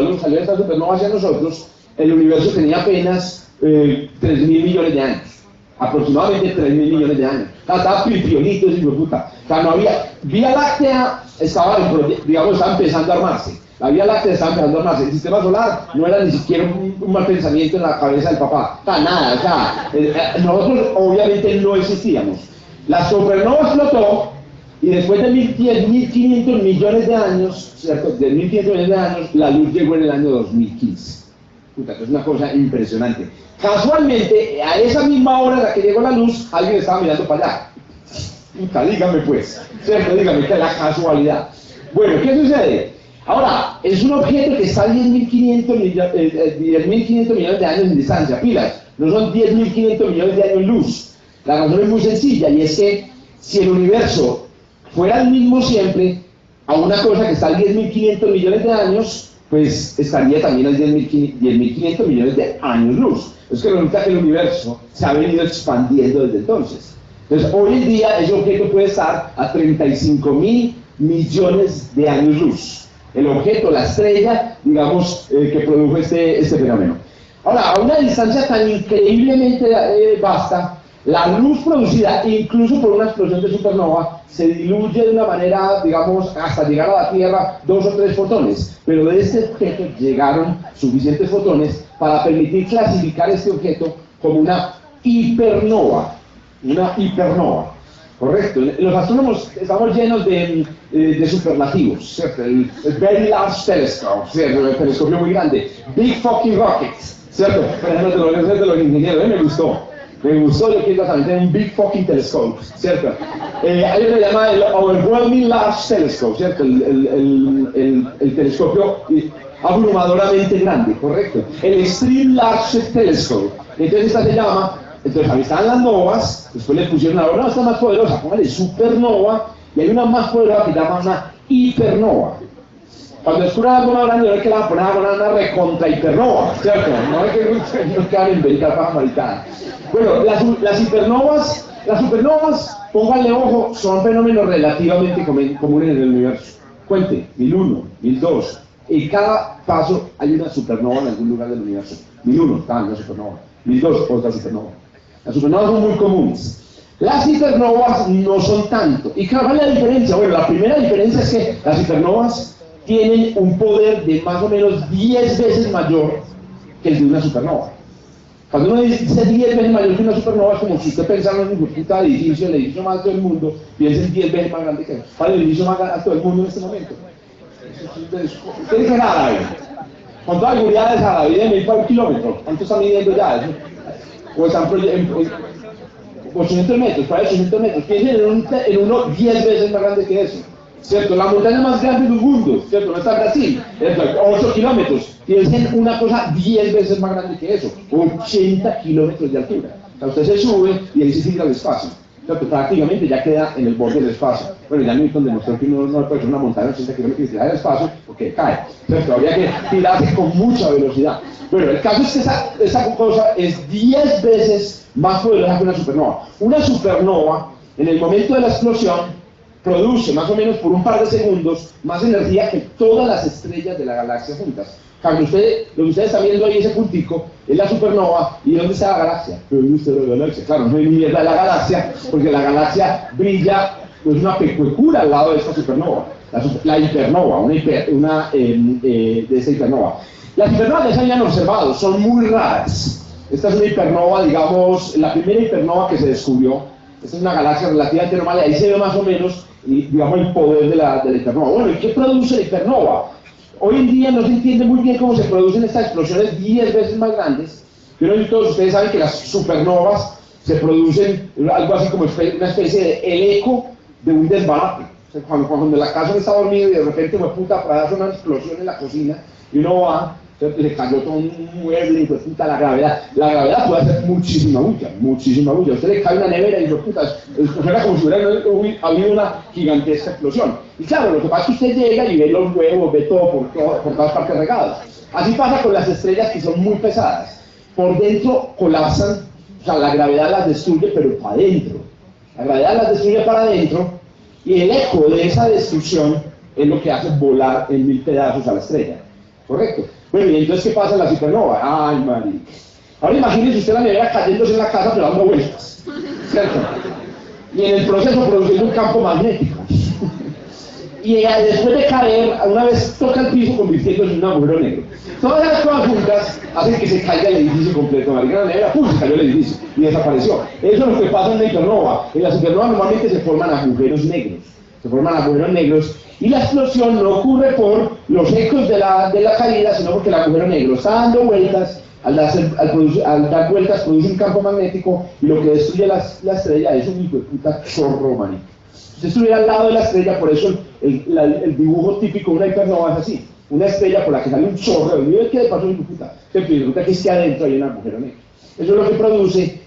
el universo tenía apenas 3.000 millones de años. Aproximadamente 3.000 millones de años. Estaba pipiolito ese hijo de puta. O sea, no había... Vía Láctea estaba empezando a armarse. La Vía Láctea estaba empezando a armarse. El sistema solar no era ni siquiera un mal pensamiento en la cabeza del papá. O sea, nada. O sea, nosotros obviamente no existíamos. La supernova explotó y después de 10.500 millones de años, ¿cierto? De 1.500 millones de años, la luz llegó en el año 2015. Puta, es una cosa impresionante. Casualmente, a esa misma hora en la que llegó la luz, alguien estaba mirando para allá. Puta, dígame pues, ¿cierto? Dígame que es la casualidad. Bueno, ¿qué sucede? Ahora, es un objeto que está a 10.500 millones de años en distancia, pilas, no son 10.500 millones de años luz. La razón es muy sencilla, y es que si el universo fuera el mismo siempre, a una cosa que está a 10.500 millones de años, pues estaría también a 10.500 millones de años luz. Es que resulta que el universo se ha venido expandiendo desde entonces. Entonces, hoy en día ese objeto puede estar a 35.000 millones de años luz. El objeto, la estrella, digamos, que produjo este fenómeno. Ahora, a una distancia tan increíblemente vasta, la luz producida, incluso por una explosión de supernova, se diluye de una manera, digamos, hasta llegar a la Tierra 2 o 3 fotones. Pero de este objeto llegaron suficientes fotones para permitir clasificar este objeto como una hipernova. Una hipernova. Correcto. Los astrónomos estamos llenos de superlativos, ¿cierto? El Very Large Telescope, ¿cierto? El telescopio muy grande. Big Fucking Rockets, ¿cierto? Por ejemplo, de los ingenieros, me gustó, yo quiero también un Big Fucking Telescope, ¿cierto? Hay uno que se llama el Overwhelming Large Telescope, ¿cierto? El telescopio abrumadoramente grande, correcto. El Extreme Large Telescope. Entonces esta se llama... Entonces, ahí estaban las novas, después le pusieron una no, esta más poderosa, póngale supernova, y hay una más poderosa que se llama una hipernova. Cuando descubran algo más grande, no es que la van a poner una recontra hipernova, ¿cierto? No es que no quieran inventar para maricadas. Bueno, las supernovas, pónganle ojo, son fenómenos relativamente comunes en el universo. Cuente, 1001, 1002, en cada paso hay una supernova en algún lugar del universo. 1001, está una supernova. 1002, otra supernova. Las supernovas son muy comunes. Las hipernovas no son tanto. ¿Y cuál es la diferencia? Bueno, la primera diferencia es que las hipernovas tienen un poder de más o menos 10 veces mayor que el de una supernova. Cuando uno dice 10 veces mayor que una supernova, es como si usted pensara en un puta edificio, el edificio más alto del mundo, piensen 10 veces más grande que eso. ¿Cuál es el edificio más alto del mundo en este momento? Usted dice Árabe. Con toda seguridad es Árabe, de medir para un kilómetro. ¿Cuánto están midiendo ya eso? O están 800 metros, para 800 metros. Piensen en uno 10 veces más grande que eso. ¿Cierto? La montaña más grande del mundo, ¿cierto? No está en Brasil, 8 kilómetros. Piensen una cosa 10 veces más grande que eso, 80 kilómetros de altura. O sea, usted se sube y ahí se sigue al espacio. ¿Cierto? Prácticamente ya queda en el borde del espacio. Bueno, ya Newton demostró que uno no puede hacer una montaña de 80 kilómetros y tirar al espacio porque cae. ¿Cierto? Habría que tirarse con mucha velocidad. Bueno, el caso es que esa cosa es 10 veces más poderosa que una supernova. Una supernova, en el momento de la explosión, produce más o menos por un par de segundos más energía que todas las estrellas de la galaxia juntas. Claro, lo que ustedes están viendo ahí, ese puntico, es la supernova. ¿Y dónde está la galaxia? ¿Dónde está la galaxia? Claro, no hay ni mierda de la galaxia, porque la galaxia brilla, es una pecuecura al lado de esta supernova. La hipernova, de esta hipernova. Las hipernovas ya se habían observado, son muy raras. Esta es una hipernova, digamos, la primera hipernova que se descubrió. Esta es una galaxia relativamente normal, y ahí se ve más o menos, digamos, el poder de la hipernova. Bueno, ¿y qué produce la hipernova? Hoy en día no se entiende muy bien cómo se producen estas explosiones 10 veces más grandes, pero todos ustedes saben que las supernovas se producen algo así como una especie de el eco de un desbarate. O sea, cuando la casa está dormida y de repente hace una explosión en la cocina y uno va, le cayó todo un mueble y pues puta la gravedad. La gravedad puede hacer muchísima bulla, muchísima bulla. A usted le cae una nevera y dice, puta, era como si hubiera habido una gigantesca explosión. Y claro, lo que pasa es que usted llega y ve los huevos, ve todo por todas partes regados. Así pasa con las estrellas que son muy pesadas. Por dentro colapsan, o sea, la gravedad las destruye, pero para adentro. La gravedad las destruye para adentro y el eco de esa destrucción es lo que hace volar en 1000 pedazos a la estrella. ¿Correcto? Bueno, y entonces, ¿qué pasa en la supernova? ¡Ay, marica! Ahora imagínense usted la nevera cayéndose en la casa pero dando vueltas, ¿cierto? Y en el proceso produciendo un campo magnético. Y después de caer, una vez toca el piso convirtiéndose en un agujero negro. Todas las cosas juntas hacen que se caiga el edificio completo. Marica, la nevera, ¡pum!, se cayó el edificio y desapareció. Eso es lo que pasa en la supernova. En la supernova normalmente se forman agujeros negros. Se forman agujeros negros y la explosión no ocurre por los ecos de la caída, sino porque el agujero negro está dando vueltas, al dar vueltas produce un campo magnético y lo que destruye la estrella es un hijo de puta chorro, marica. Si usted estuviera al lado de la estrella, por eso el dibujo típico de una hipernova es así, una estrella por la que sale un chorro, y ve que de paso es un puta, resulta que es que adentro hay un agujero negro. Eso es lo que produce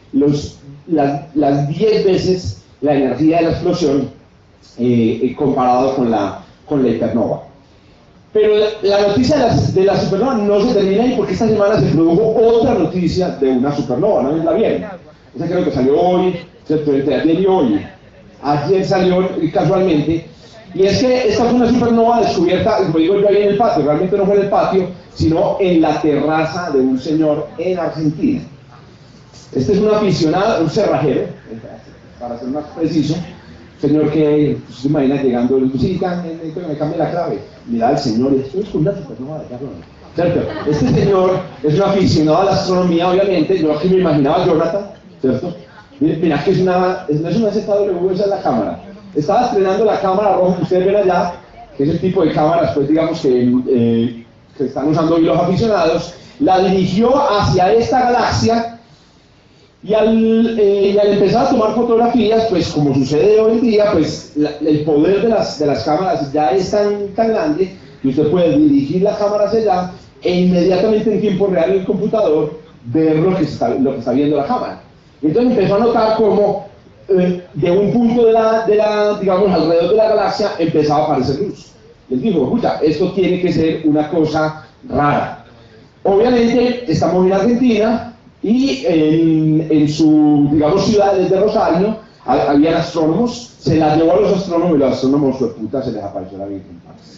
las 10 veces la energía de la explosión comparado con la hipernova. Pero la noticia de la supernova no se termina ahí, porque esta semana se produjo otra noticia de una supernova, ¿no la vieron? Esa creo que salió hoy, ¿cierto? Entre ayer y hoy. Ayer salió casualmente, y es que esta fue una supernova descubierta, como digo yo, ahí en el patio. Realmente no fue en el patio, sino en la terraza de un señor en Argentina. Este es un aficionado, un cerrajero, para ser más preciso, señor que se imagina llegando, sí, me cambia la clave. Mira el señor, esto es una supernova de cabrón. ¿Cierto? Este señor es un aficionado a la astronomía, obviamente. Yo aquí me imaginaba a Jonathan, ¿cierto? Mira que no es una ZW, esa es la cámara. Estaba estrenando la cámara roja que ustedes ven allá, que es el tipo de cámaras, pues digamos que están usando hoy los aficionados. La dirigió hacia esta galaxia. Y al empezar a tomar fotografías, pues como sucede hoy en día, pues el poder de las cámaras ya es tan grande que usted puede dirigir la cámara hacia allá e inmediatamente en tiempo real en el computador ver lo que está viendo la cámara. Entonces empezó a notar cómo de un punto digamos, alrededor de la galaxia empezaba a aparecer luz. Y él dijo, escucha, esto tiene que ser una cosa rara. Obviamente estamos en Argentina, y en su, digamos, ciudad de Rosario, había astrónomos, se la llevó a los astrónomos y los astrónomos, su puta, se les apareció la Virgen.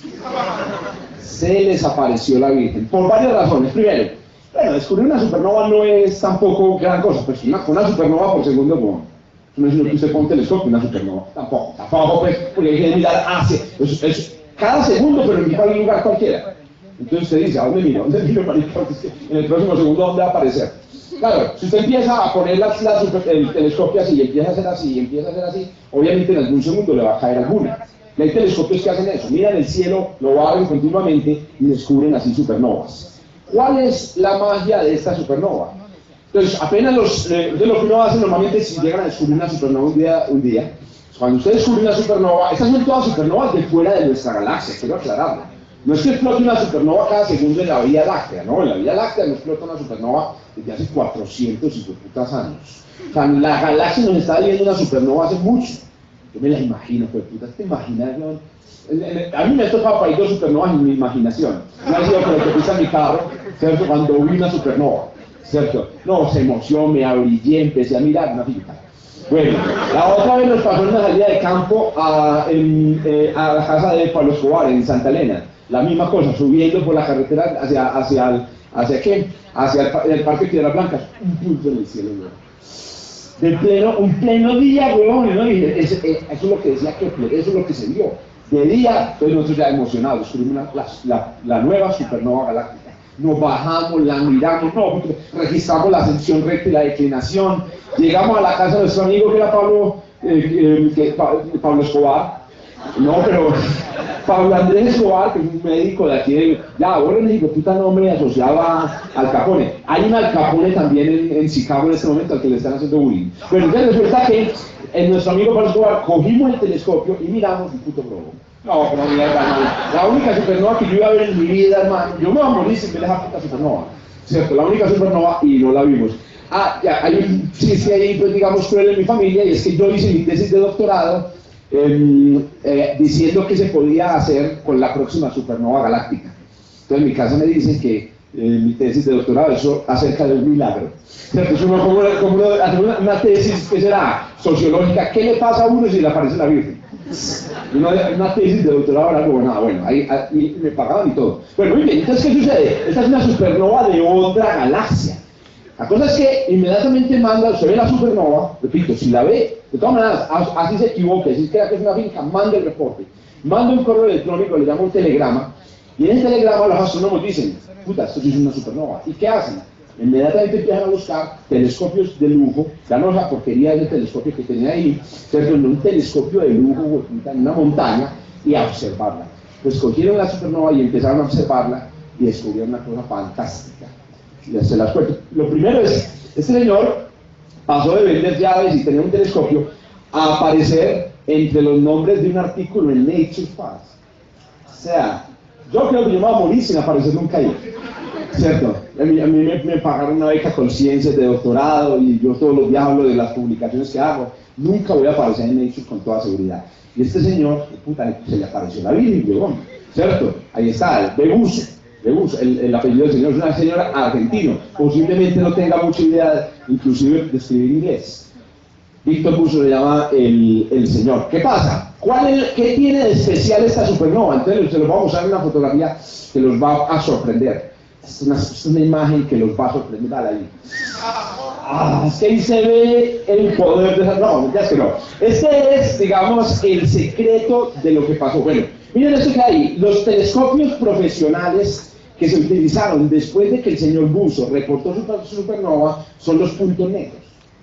Se les apareció la Virgen, por varias razones. Primero, bueno, descubrir una supernova no es tampoco gran cosa, pues una supernova por segundo, bueno, no es lo que usted pone un telescopio, una supernova, tampoco, pues, porque hay que mirar hacia, cada segundo, pero en un lugar cualquiera. Entonces usted dice, ¿a dónde miro? ¿Dónde miro, marica? En el próximo segundo, ¿dónde va a aparecer? Claro, si usted empieza a poner el telescopio así, y empieza a hacer así, y empieza a hacer así, obviamente en algún segundo le va a caer alguna. Y hay telescopios que hacen eso, miran el cielo, lo abren continuamente y descubren así supernovas. ¿Cuál es la magia de esta supernova? Entonces, apenas lo que uno hace normalmente si llegan a descubrir una supernova un día, cuando usted descubre una supernova, estas son todas supernovas de fuera de nuestra galaxia, quiero aclararlo. No es que explote una supernova cada segundo en la Vía Láctea, no, en la Vía Láctea no explota una supernova desde hace 400 años. O sea, la galaxia nos está viendo una supernova hace mucho. Yo me la imagino, pero puta, ¿te imaginas? A mí me ha tocado para ir 2 supernovas en mi imaginación. No ha sido por lo que puse en mi carro, ¿cierto? Cuando vi una supernova, ¿cierto? No, se emocionó, me abrillé, empecé a mirar una figura. Bueno, la otra vez nos pasó una salida de campo a la casa de Pablo Escobar, en Santa Elena. La misma cosa, subiendo por la carretera hacia el Parque de Piedras Blancas, un punto en el cielo, ¿no? Un pleno día, weón, ¿no? Y eso es lo que decía Kepler, eso es lo que se vio. De día, entonces nosotros ya emocionados, descubrimos la nueva supernova galáctica. Nos bajamos, la miramos, no, registramos la ascensión recta y la declinación. Llegamos a la casa de nuestro amigo que era Pablo Escobar. No, pero Pablo Andrés Escobar, que es un médico de aquí, ahora en México, puta nombre asociado a Al Capone. Hay un Al Capone también en Chicago en este momento al que le están haciendo bullying. Pero entonces resulta que nuestro amigo Pablo Escobar cogimos el telescopio y miramos un puto globo. No, pero mierda, hermano. La única supernova que yo iba a ver en mi vida, hermano, yo me voy a morir sin ver esa puta supernova. ¿Cierto? La única supernova y no la vimos. Ya, hay un chiste ahí, pues digamos, cruel en mi familia, y es que yo hice mi tesis de doctorado diciendo que se podía hacer con la próxima supernova galáctica. Entonces en mi casa me dicen que mi tesis de doctorado es acerca del milagro. Entonces uno como hace una tesis que será sociológica, ¿qué le pasa a uno si le aparece la Virgen? Una tesis de doctorado era algo nada, bueno, ahí me pagaban y todo. Bueno, muy bien, entonces ¿qué sucede? Esta es una supernova de otra galaxia. La cosa es que inmediatamente usted ve la supernova, repito, si la ve, de todas maneras, así se equivoque, si crea que es una finca, manda el reporte, manda un correo electrónico, le llama un telegrama, y en el telegrama los astrónomos dicen, puta, esto sí es una supernova. ¿Y qué hacen? Inmediatamente empiezan a buscar telescopios de lujo, ya no esa porquería de telescopio que tenía ahí, ¿cierto? Un telescopio de lujo en una montaña, y a observarla. Pues cogieron la supernova y empezaron a observarla, y descubrieron una cosa fantástica. Y se las cuento. Lo primero es, este señor pasó de vender llaves y tener un telescopio a aparecer entre los nombres de un artículo en Nature Fast. O sea, yo creo que yo me voy a morir sin aparecer nunca ahí, ¿cierto? A mí me pagaron una beca con ciencias de doctorado y yo todos los días hablo de las publicaciones que hago. Nunca voy a aparecer en Nature con toda seguridad. Y este señor, puta, se le apareció la Biblia, ¿cierto? Ahí está, Bebuso. El apellido del señor es una señora argentino, posiblemente no tenga mucha idea, inclusive de escribir inglés. Víctor Buso le llama el señor. ¿Qué pasa? ¿Qué tiene de especial esta supernova? Entonces se los voy a mostrar en una fotografía que los va a sorprender. Es una imagen que los va a sorprender. Dale ahí. Es que ahí se ve el poder de esa... No, ya es que no. Este es, digamos, el secreto de lo que pasó. Bueno, miren esto que hay. Los telescopios profesionales que se utilizaron después de que el señor Buso reportó su supernova son los puntos negros.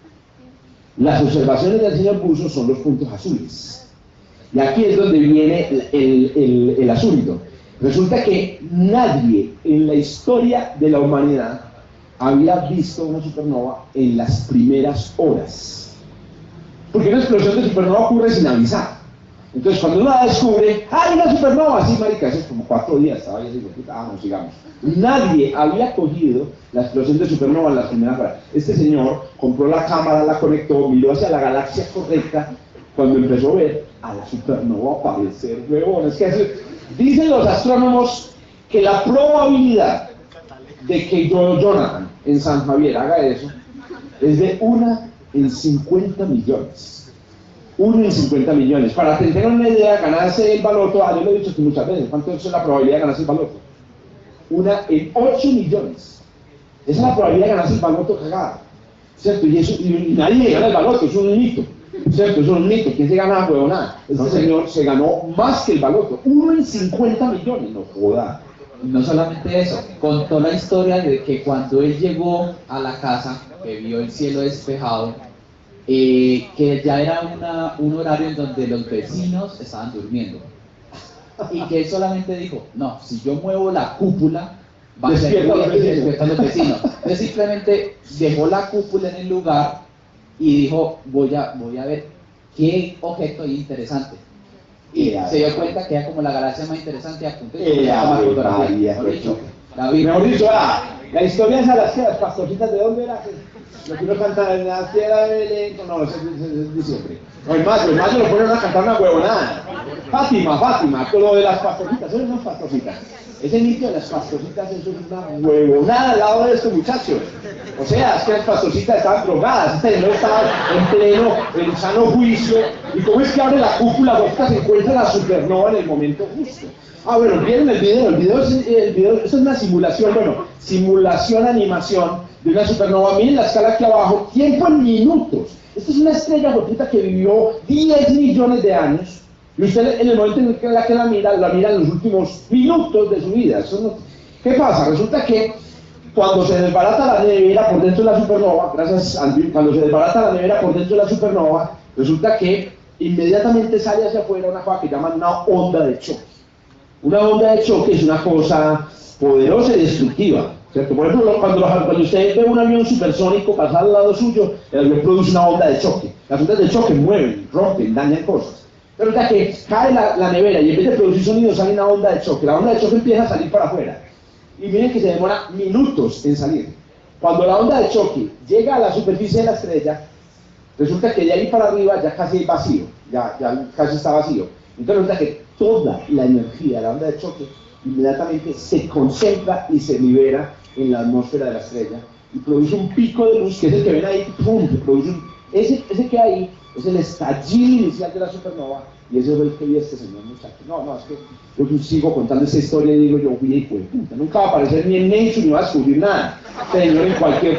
Las observaciones del señor Buso son los puntos azules. Y aquí es donde viene el asunto. Resulta que nadie en la historia de la humanidad había visto una supernova en las primeras horas. Porque una explosión de supernova ocurre sin avisar. Entonces cuando uno la descubre, ¡hay una supernova! Sí, marica, eso es como 4 días, estaba ahí así, vamos, sigamos. Nadie había cogido la explosión de supernova en las primeras horas. Este señor compró la cámara, la conectó, miró hacia la galaxia correcta, cuando empezó a ver a la supernova aparecer, huevón. Es que así, dicen los astrónomos que la probabilidad de que Jonathan en San Javier haga eso es de 1 en 50 millones. 1 en 50 millones. Para que tengan una idea, ganarse el baloto, yo lo he dicho aquí muchas veces, ¿cuánto es la probabilidad de ganarse el baloto? 1 en 8 millones. Esa es la probabilidad de ganarse el baloto cagada, ¿cierto? Y nadie gana el baloto, es un mito, ¿cierto? Es un mito. ¿Quién se gana, huevonada? Este señor se ganó más que el baloto, 1 en 50 millones, no joda. No solamente eso, contó la historia de que cuando él llegó a la casa, que vio el cielo despejado, que ya era un horario en donde los vecinos estaban durmiendo. Y que él solamente dijo, no, si yo muevo la cúpula, va a ser despierta a los vecinos. Entonces simplemente dejó la cúpula en el lugar y dijo, voy a ver qué objeto interesante. Y se dio cuenta que era como la galaxia más interesante a punto de tomar fotografía. Mejor dicho, la historia esa de las pastorcitas, ¿de dónde era? Lo que uno canta en la tierra de Belén, no, es diciembre. No, el mayo lo ponen a cantar una huevonada. Fátima, lo de las pastorcitas, son unas pastorcitas. Ese mito de las pastorcitas, eso es una huevonada al lado de estos muchachos. O sea, es que las pastorcitas estaban drogadas, este no estaba en pleno, en sano juicio. ¿Y cómo es que abre la cúpula, Bosca se encuentra la supernova en el momento justo? Bueno, vieron el video esto es una simulación, simulación, animación de una supernova. Miren la escala aquí abajo, tiempo en minutos. Esto es una estrella puta que vivió 10 millones de años, y usted en el momento en que la mira en los últimos minutos de su vida. ¿Qué pasa? Resulta que cuando se desbarata la nevera por dentro de la supernova, cuando se desbarata la nevera por dentro de la supernova, resulta que inmediatamente sale hacia afuera una cosa que llaman una onda de choque. Una onda de choque es una cosa poderosa y destructiva, ¿cierto? Por ejemplo, cuando usted ve un avión supersónico pasar al lado suyo, el avión produce una onda de choque. Las ondas de choque mueven, rompen, dañan cosas. Pero ya que cae la nevera y en vez de producir sonido sale una onda de choque, la onda de choque empieza a salir para afuera. Y miren que se demora minutos en salir. Cuando la onda de choque llega a la superficie de la estrella, resulta que de ahí para arriba ya casi hay vacío, ya casi está vacío. Entonces resulta que toda la energía de la onda de choque inmediatamente se concentra y se libera en la atmósfera de la estrella y produce un pico de luz, que es el que ven ahí, ¡pum! Que produce ese que hay es el estallido inicial de la supernova, y ese es el que vio este señor muchacho. No, es que yo sigo contando esa historia y digo yo, hijo de puta, nunca va a aparecer ni en Nature ni va a descubrir nada. Señor, en cualquier...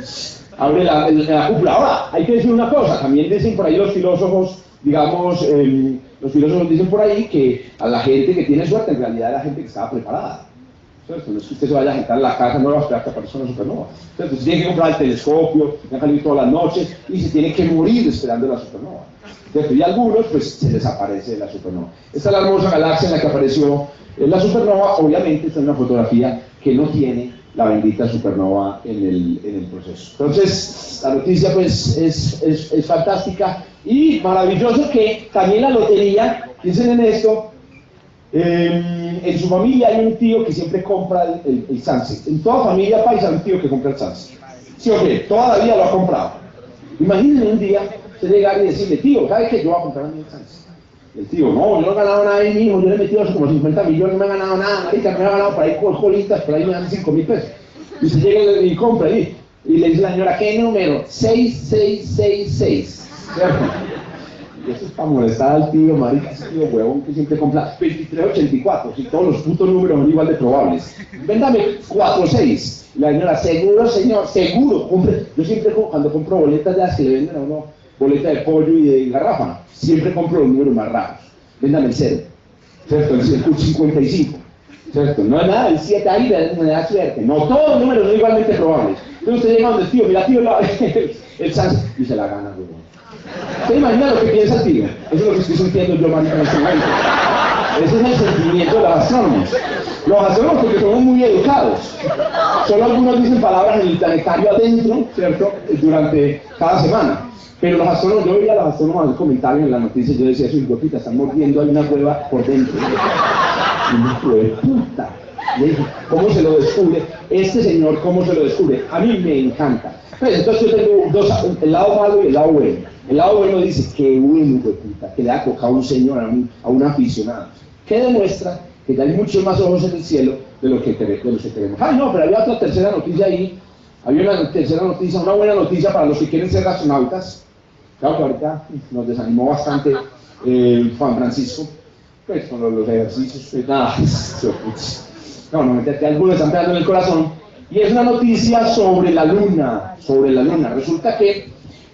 abre la cúpula. Ahora, hay que decir una cosa, también dicen por ahí los filósofos, digamos, los filósofos dicen por ahí que a la gente que tiene suerte, en realidad es la gente que estaba preparada. ¿Cierto? No es que usted se vaya a sentar en la casa, no va a esperar que aparezca una supernova. Entonces, se tiene que comprar el telescopio, tiene que salir todas las noches y se tiene que morir esperando la supernova. ¿Cierto? Y algunos, pues, se desaparece la supernova. Esta es la hermosa galaxia en la que apareció la supernova. Obviamente, esta es una fotografía que no tiene la bendita supernova en el proceso. Entonces, la noticia, pues, es fantástica y maravilloso que también la lotería, piensen en esto, en su familia hay un tío que siempre compra el Sunset. En toda familia paisa hay un tío que compra el Sunset. Sí o qué, toda la vida lo ha comprado. Imagínense un día usted llegar y decirle, tío, ¿sabes qué? Yo voy a comprar el Sunset. El tío, no, yo no he ganado nada ahí mismo, yo le he metido como 50 millones, no me he ganado nada, marica, me he ganado por ahí por jolitas, por ahí me dan 5.000 pesos. Y se llega y compra y le dice la señora, ¿qué número? 6666. ¿Cierto? Y eso es para molestar al tío, marica, ese tío huevón que siempre compra 2384, si todos los putos números son igual de probables. Véndame 46. Y la señora, seguro, señor, seguro. Yo siempre, cuando compro boletas de las que le venden a uno, boleta de pollo y de garrafa, siempre compro los números más raros. Véndame el 0, ¿cierto? El 55, ¿cierto? No es nada, el 7 ahí me da suerte. No, todos los números son igualmente probables. Entonces usted llega donde el tío, mira, tío, el Sans, y se la gana, huevón. ¿Usted imagina lo que piensa el tío? Eso es lo que estoy sintiendo yo, marica, en este momento. Ese es el sentimiento de los astrónomos. Los astrónomos, porque somos muy educados. Solo algunos dicen palabras en el planetario adentro, ¿cierto? Durante cada semana. Pero los astrónomos, yo veía a los astrónomos en el comentario en las noticias, yo decía, esos idiotas están mordiendo ahí una cueva por dentro. Y me hijo de puta. Le dije, ¿cómo se lo descubre? Este señor, ¿cómo se lo descubre? A mí me encanta. Pues, entonces yo tengo el lado malo y el lado bueno. El lado bueno dice, qué bueno, hijo de puta, que le ha tocado a un señor, a un aficionado. Que demuestra que ya hay muchos más ojos en el cielo de lo que tenemos. Ay, no, pero había otra tercera noticia ahí. Había una tercera noticia, una buena noticia para los que quieren ser astronautas. Claro que ahorita nos desanimó bastante Juan Francisco, pues con los ejercicios, pues nada, no, que algunos están pegando en el corazón. Y es una noticia sobre la luna, Resulta que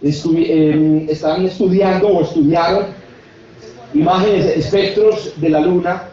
estaban estudiando o estudiaron imágenes, espectros de la luna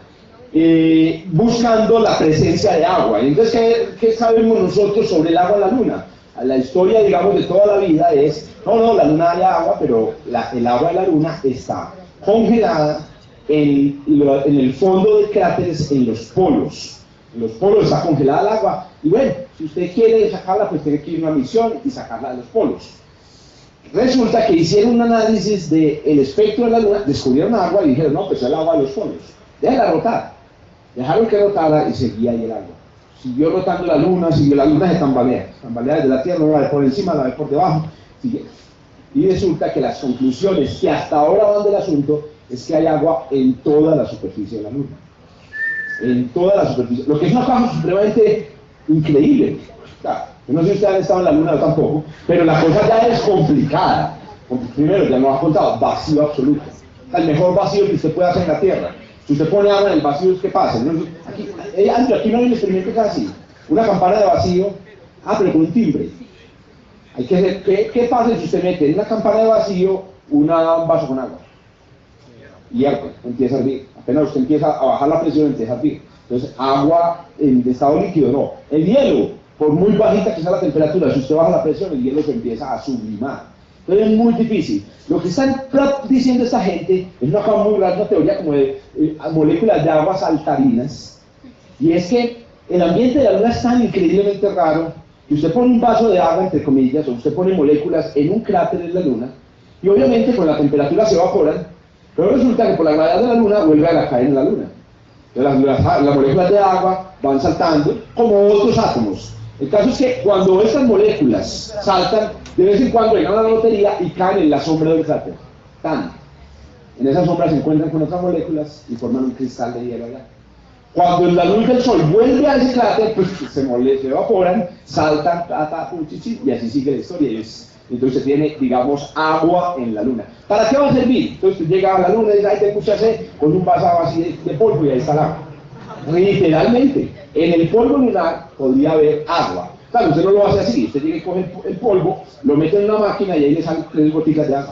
buscando la presencia de agua. Entonces, ¿qué sabemos nosotros sobre el agua en la Luna? La historia, digamos, de toda la vida es, no, la Luna hay agua, pero el agua de la Luna está congelada en el fondo de cráteres en los polos. En los polos está congelada el agua, y bueno, si usted quiere sacarla, pues tiene que ir a una misión y sacarla de los polos. Resulta que hicieron un análisis del espectro de la Luna, descubrieron agua y dijeron, no, pues es el agua de los polos, déjala rotar. Dejaron que rotara y seguía ahí el agua. Siguió rotando la Luna se tambalea desde la Tierra, la ve por encima, la ve por debajo, sigue. Y resulta que las conclusiones que hasta ahora van del asunto es que hay agua en toda la superficie de la Luna. En toda la superficie. Lo que es una cosa supremamente increíble. Claro, yo no sé si ustedes han estado en la Luna, yo tampoco, pero la cosa ya es complicada. Primero, ya nos ha contado, vacío absoluto. El mejor vacío que usted puede hacer en la Tierra. Si usted pone agua en el vacío, ¿qué pasa? Aquí no hay un experimento que es así. Una campana de vacío, pero con un timbre. Hay que hacer, ¿qué pasa si usted mete en una campana de vacío un vaso con agua? Hierve, empieza a hervir. Apenas usted empieza a bajar la presión, empieza a hervir. Entonces, agua en estado líquido, no. El hielo, por muy bajita que sea la temperatura, si usted baja la presión, el hielo se empieza a sublimar. Entonces es muy difícil. Lo que están diciendo esta gente es una cosa muy rara, una teoría como de moléculas de aguas saltarinas, y es que el ambiente de la Luna es tan increíblemente raro que usted pone un vaso de agua, entre comillas, o usted pone moléculas en un cráter de la Luna, y obviamente con la temperatura se evaporan, pero resulta que por la gravedad de la Luna vuelve a caer en la Luna. Entonces las moléculas de agua van saltando como otros átomos. El caso es que cuando estas moléculas saltan, de vez en cuando llegan a la lotería y caen en la sombra del cráter. En esa sombra se encuentran con otras moléculas y forman un cristal de hielo allá. Cuando la luz del sol vuelve a ese cráter, pues se evaporan, saltan, y así sigue la historia. Entonces tiene, digamos, agua en la Luna. ¿Para qué va a servir? Entonces usted llega a la Luna y dice, ay, te puse a hacer con un vaso así de polvo y ahí está el agua. Literalmente, en el polvo lunar podría haber agua. Claro, usted no lo hace así, usted llega y coge el polvo, lo mete en una máquina y ahí le salen 3 gotitas de agua.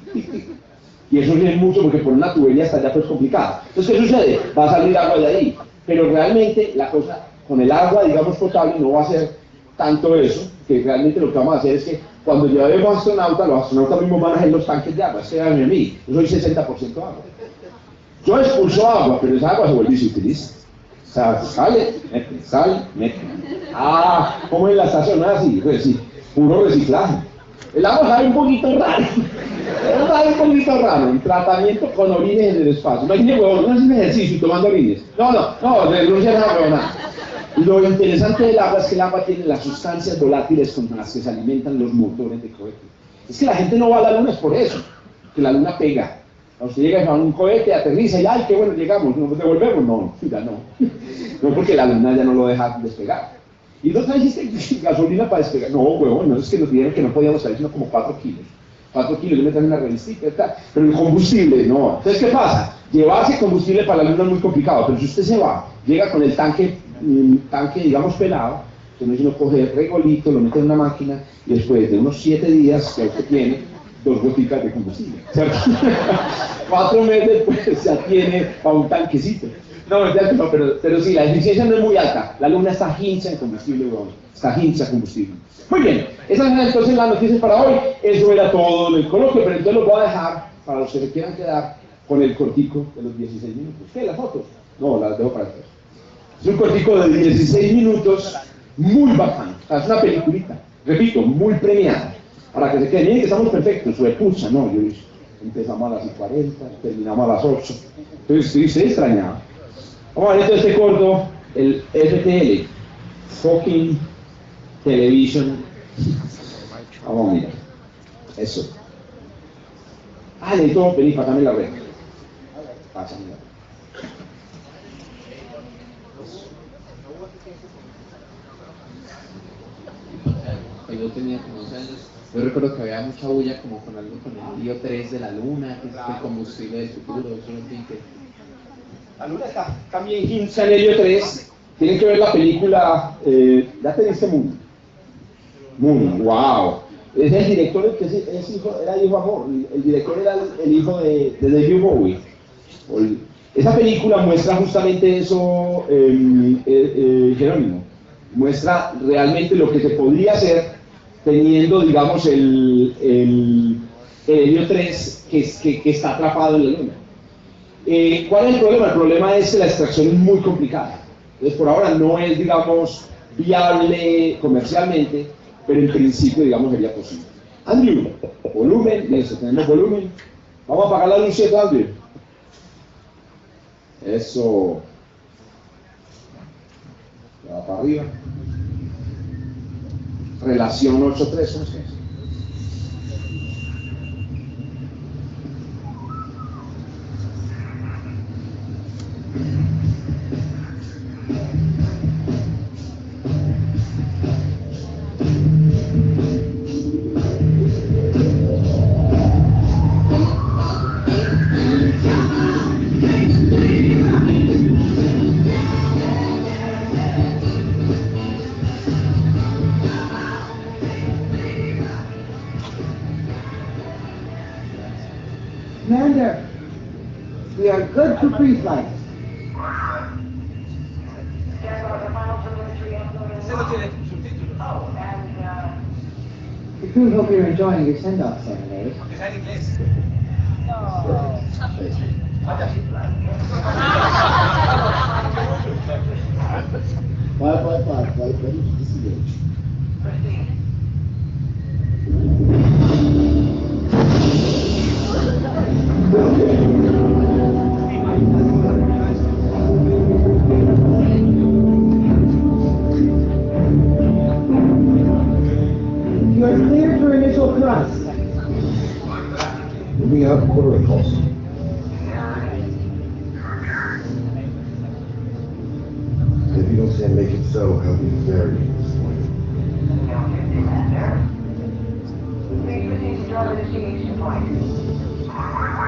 Y eso es mucho porque por una tubería hasta allá pues complicado. Entonces, ¿qué sucede? Va a salir agua de ahí. Pero realmente la cosa con el agua, digamos, potable no va a ser tanto eso, que realmente lo que vamos a hacer es que cuando llevemos astronautas, los astronautas mismos van a hacer los tanques de agua. Es que a mí, yo soy 60% agua. Yo expulso agua, pero esa agua se vuelve y se utiliza. O sea, sale, mete. Como en la estación, ¿no? Así, pues sí, puro reciclaje. El agua sabe un poquito raro. El tratamiento con orines en el espacio. Imagínate, huevón, no es un ejercicio tomando orines. No, renuncia a nada. Lo interesante del agua es que el agua tiene las sustancias volátiles con las que se alimentan los motores de cohete. Es que la gente no va a la Luna es por eso, que la Luna pega. Usted llega a un cohete, aterriza y ¡ay, qué bueno, llegamos! ¿Nos devolvemos? No, ya no. No, porque la Luna ya no lo deja despegar. Y no dijiste gasolina para despegar. No, huevón, no, es que nos dijeron que no podíamos salir sino como 4 kilos. 4 kilos, yo me traje una revistita y tal. Pero el combustible, no. Entonces, ¿qué pasa? Llevarse combustible para la Luna es muy complicado, pero si usted se va, llega con el tanque, digamos, pelado, entonces uno coge el regolito, lo mete en una máquina y después de unos 7 días que usted tiene, 2 gotitas de combustible, ¿cierto? 4 meses después ya tiene para un tanquecito. No, pero sí, la eficiencia no es muy alta. La Luna está hincha en combustible, weón. Está hincha en combustible. Muy bien, esas son entonces las noticias para hoy. Eso era todo en el coloquio, pero entonces lo voy a dejar para los que se quieran quedar con el cortico de los 16 minutos. ¿Qué? ¿Las fotos? No, las dejo para después. Es un cortico de 16 minutos muy bacán. O sea, es una peliculita, repito, muy premiada. Para que se queden, miren que estamos perfectos, su pucha, no, yo empezamos a las 40, terminamos a las 8, entonces estoy extrañado. Vamos a ver entonces este corto, el FTL, Fucking Television. Vamos a mirar, eso. Necesito venir, pasame la red. Pásame la red. Yo tenía como 11 años, yo recuerdo que había mucha bulla como con algo con el Helio 3 de la Luna, que es el combustible del futuro, eso no tiene que... La Luna está también hincha en Helio 3, tienen que ver la película, ya te diste Moon, wow. Es el director, el que era hijo amor, el director era el hijo de David Bowie, Esa película muestra justamente eso, Jerónimo. Muestra realmente lo que se podría hacer teniendo, digamos, el helio 3 que está atrapado en la Luna. ¿Cuál es el problema? El problema es que la extracción es muy complicada. Entonces, por ahora no es, digamos, viable comercialmente, pero en principio, digamos, sería posible. Andrew, volumen, listo, tenemos volumen. Vamos a apagar la luz, ¿cierto, Andrew? Eso. Ya va para arriba. Relación 8.3, ¿cómo es que es? Commander, we are good for pre-flight. The crew hope you're enjoying your send-off serenade. Flight ready to disengage. You are cleared for initial thrust. Moving out quarter impulse. If you don't say make it so, I'll be very disappointed. Please proceed to driver destination point.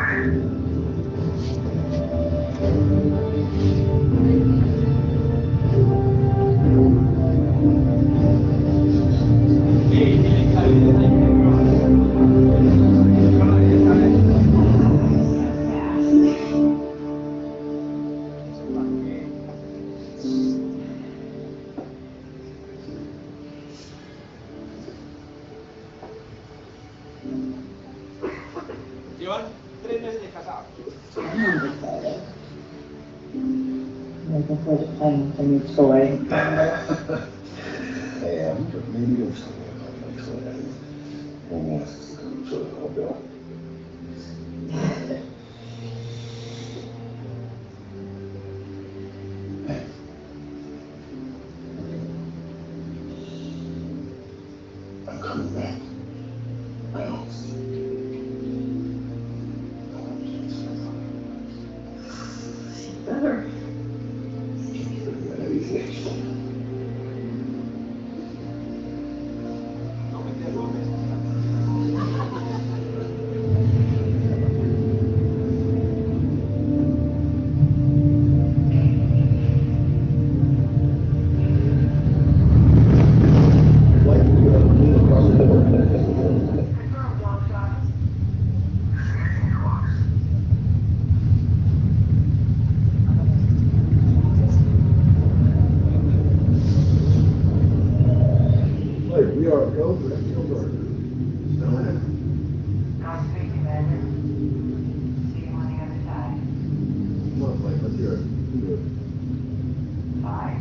Llevan 3 meses de casado. Looking forward to playing with a new toy. And maybe there's something about my toy. Almost so I'll go. I'm coming back. I almost. Better. We are over. Godspeed, Commander. See you on the other side. Come on, Mike, let's hear it. Do it. 5.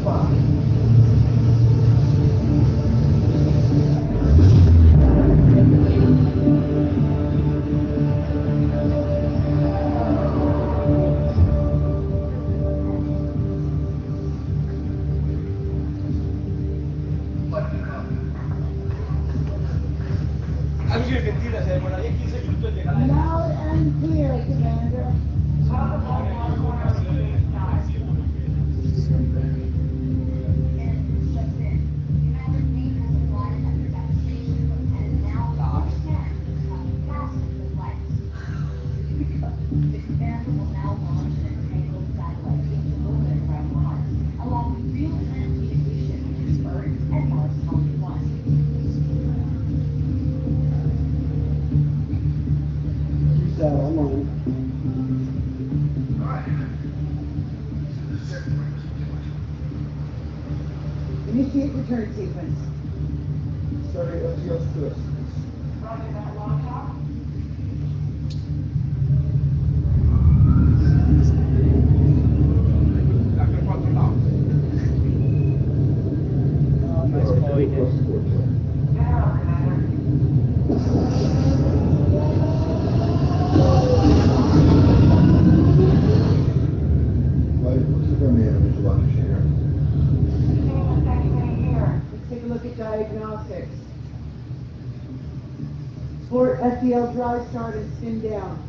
Loud and clear, Commander. Initiate return sequence. Sorry, what's yours first? Roger that, Lockdown. Let's take a look at diagnostics. Port SEL drive start and spin down.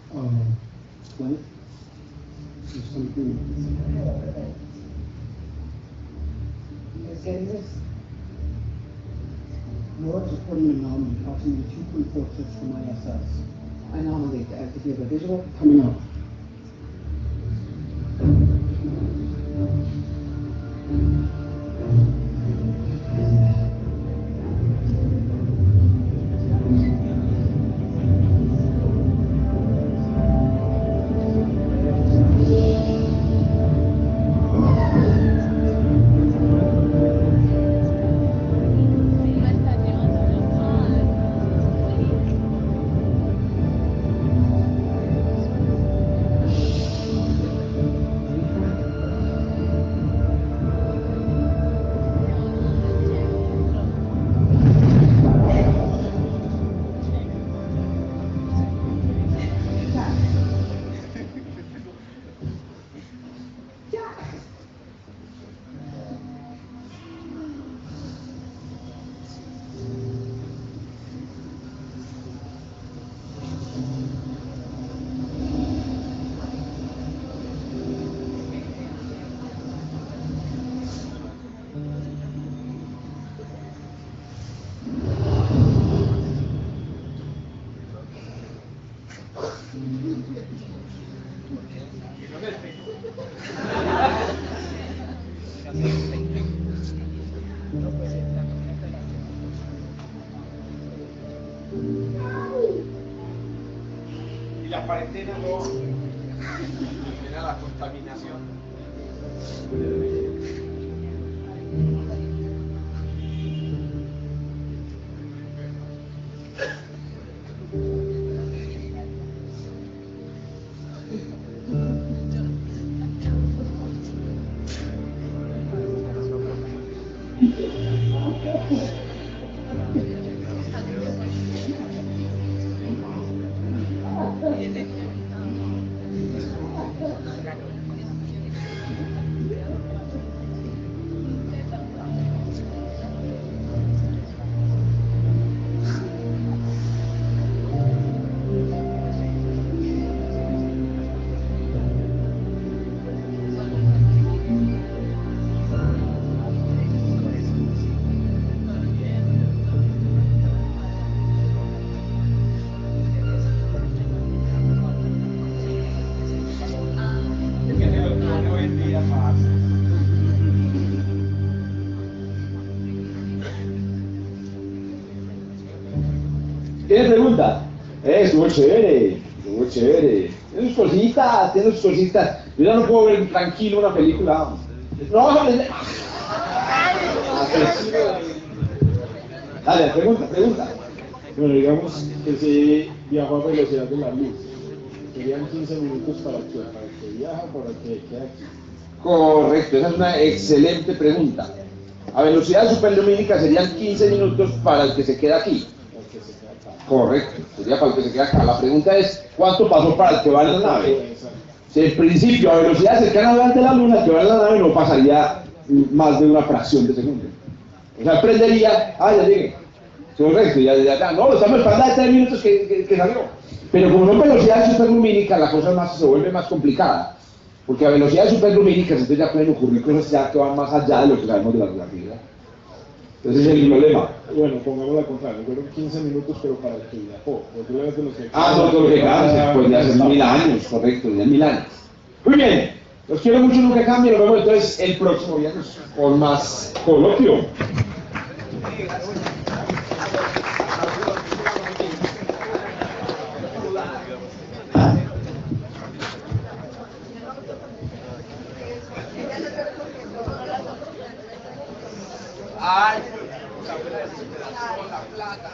Length or something. It's getting this. Words are putting in approximately 2.4 trips from ISS. Anomaly, to give a visual. Coming up. Y la cuarentena no genera la contaminación. ¿Tiene pregunta? Estuvo chévere, estuvo chévere. Tiene sus cositas, tiene sus cositas. Yo ya no puedo ver tranquilo una película. No, dale, pregunta. Bueno, digamos que se viaja a velocidad de la luz. Serían 15 minutos para el que viaja o para el que queda aquí. Correcto, esa es una excelente pregunta. A velocidad superlumínica serían 15 minutos para el que se queda aquí. Correcto, sería para el que se queda acá. La pregunta es, ¿cuánto pasó para el que va en la nave? Si en principio a velocidad cercana delante de la luna, el que va en la nave no pasaría más de una fracción de segundo. O sea, prendería, ya llegué. Correcto, ya, no, estamos esperando de 3 minutos que salió. Pero como son velocidades superlumínicas, la cosa se vuelve más complicada. Porque a velocidades superlumínicas entonces ya pueden ocurrir cosas ya que van más allá de lo que sabemos de la relatividad. Entonces ese es el problema. Bueno, pongamos la contraria, fueron 15 minutos pero para el que viajó. Son todos los que quedan, pues de hace 1000 años, correcto, de 1000 años. Muy bien, los quiero mucho, nunca cambien, nos vemos entonces el próximo viernes con más coloquio. Ay, la plata.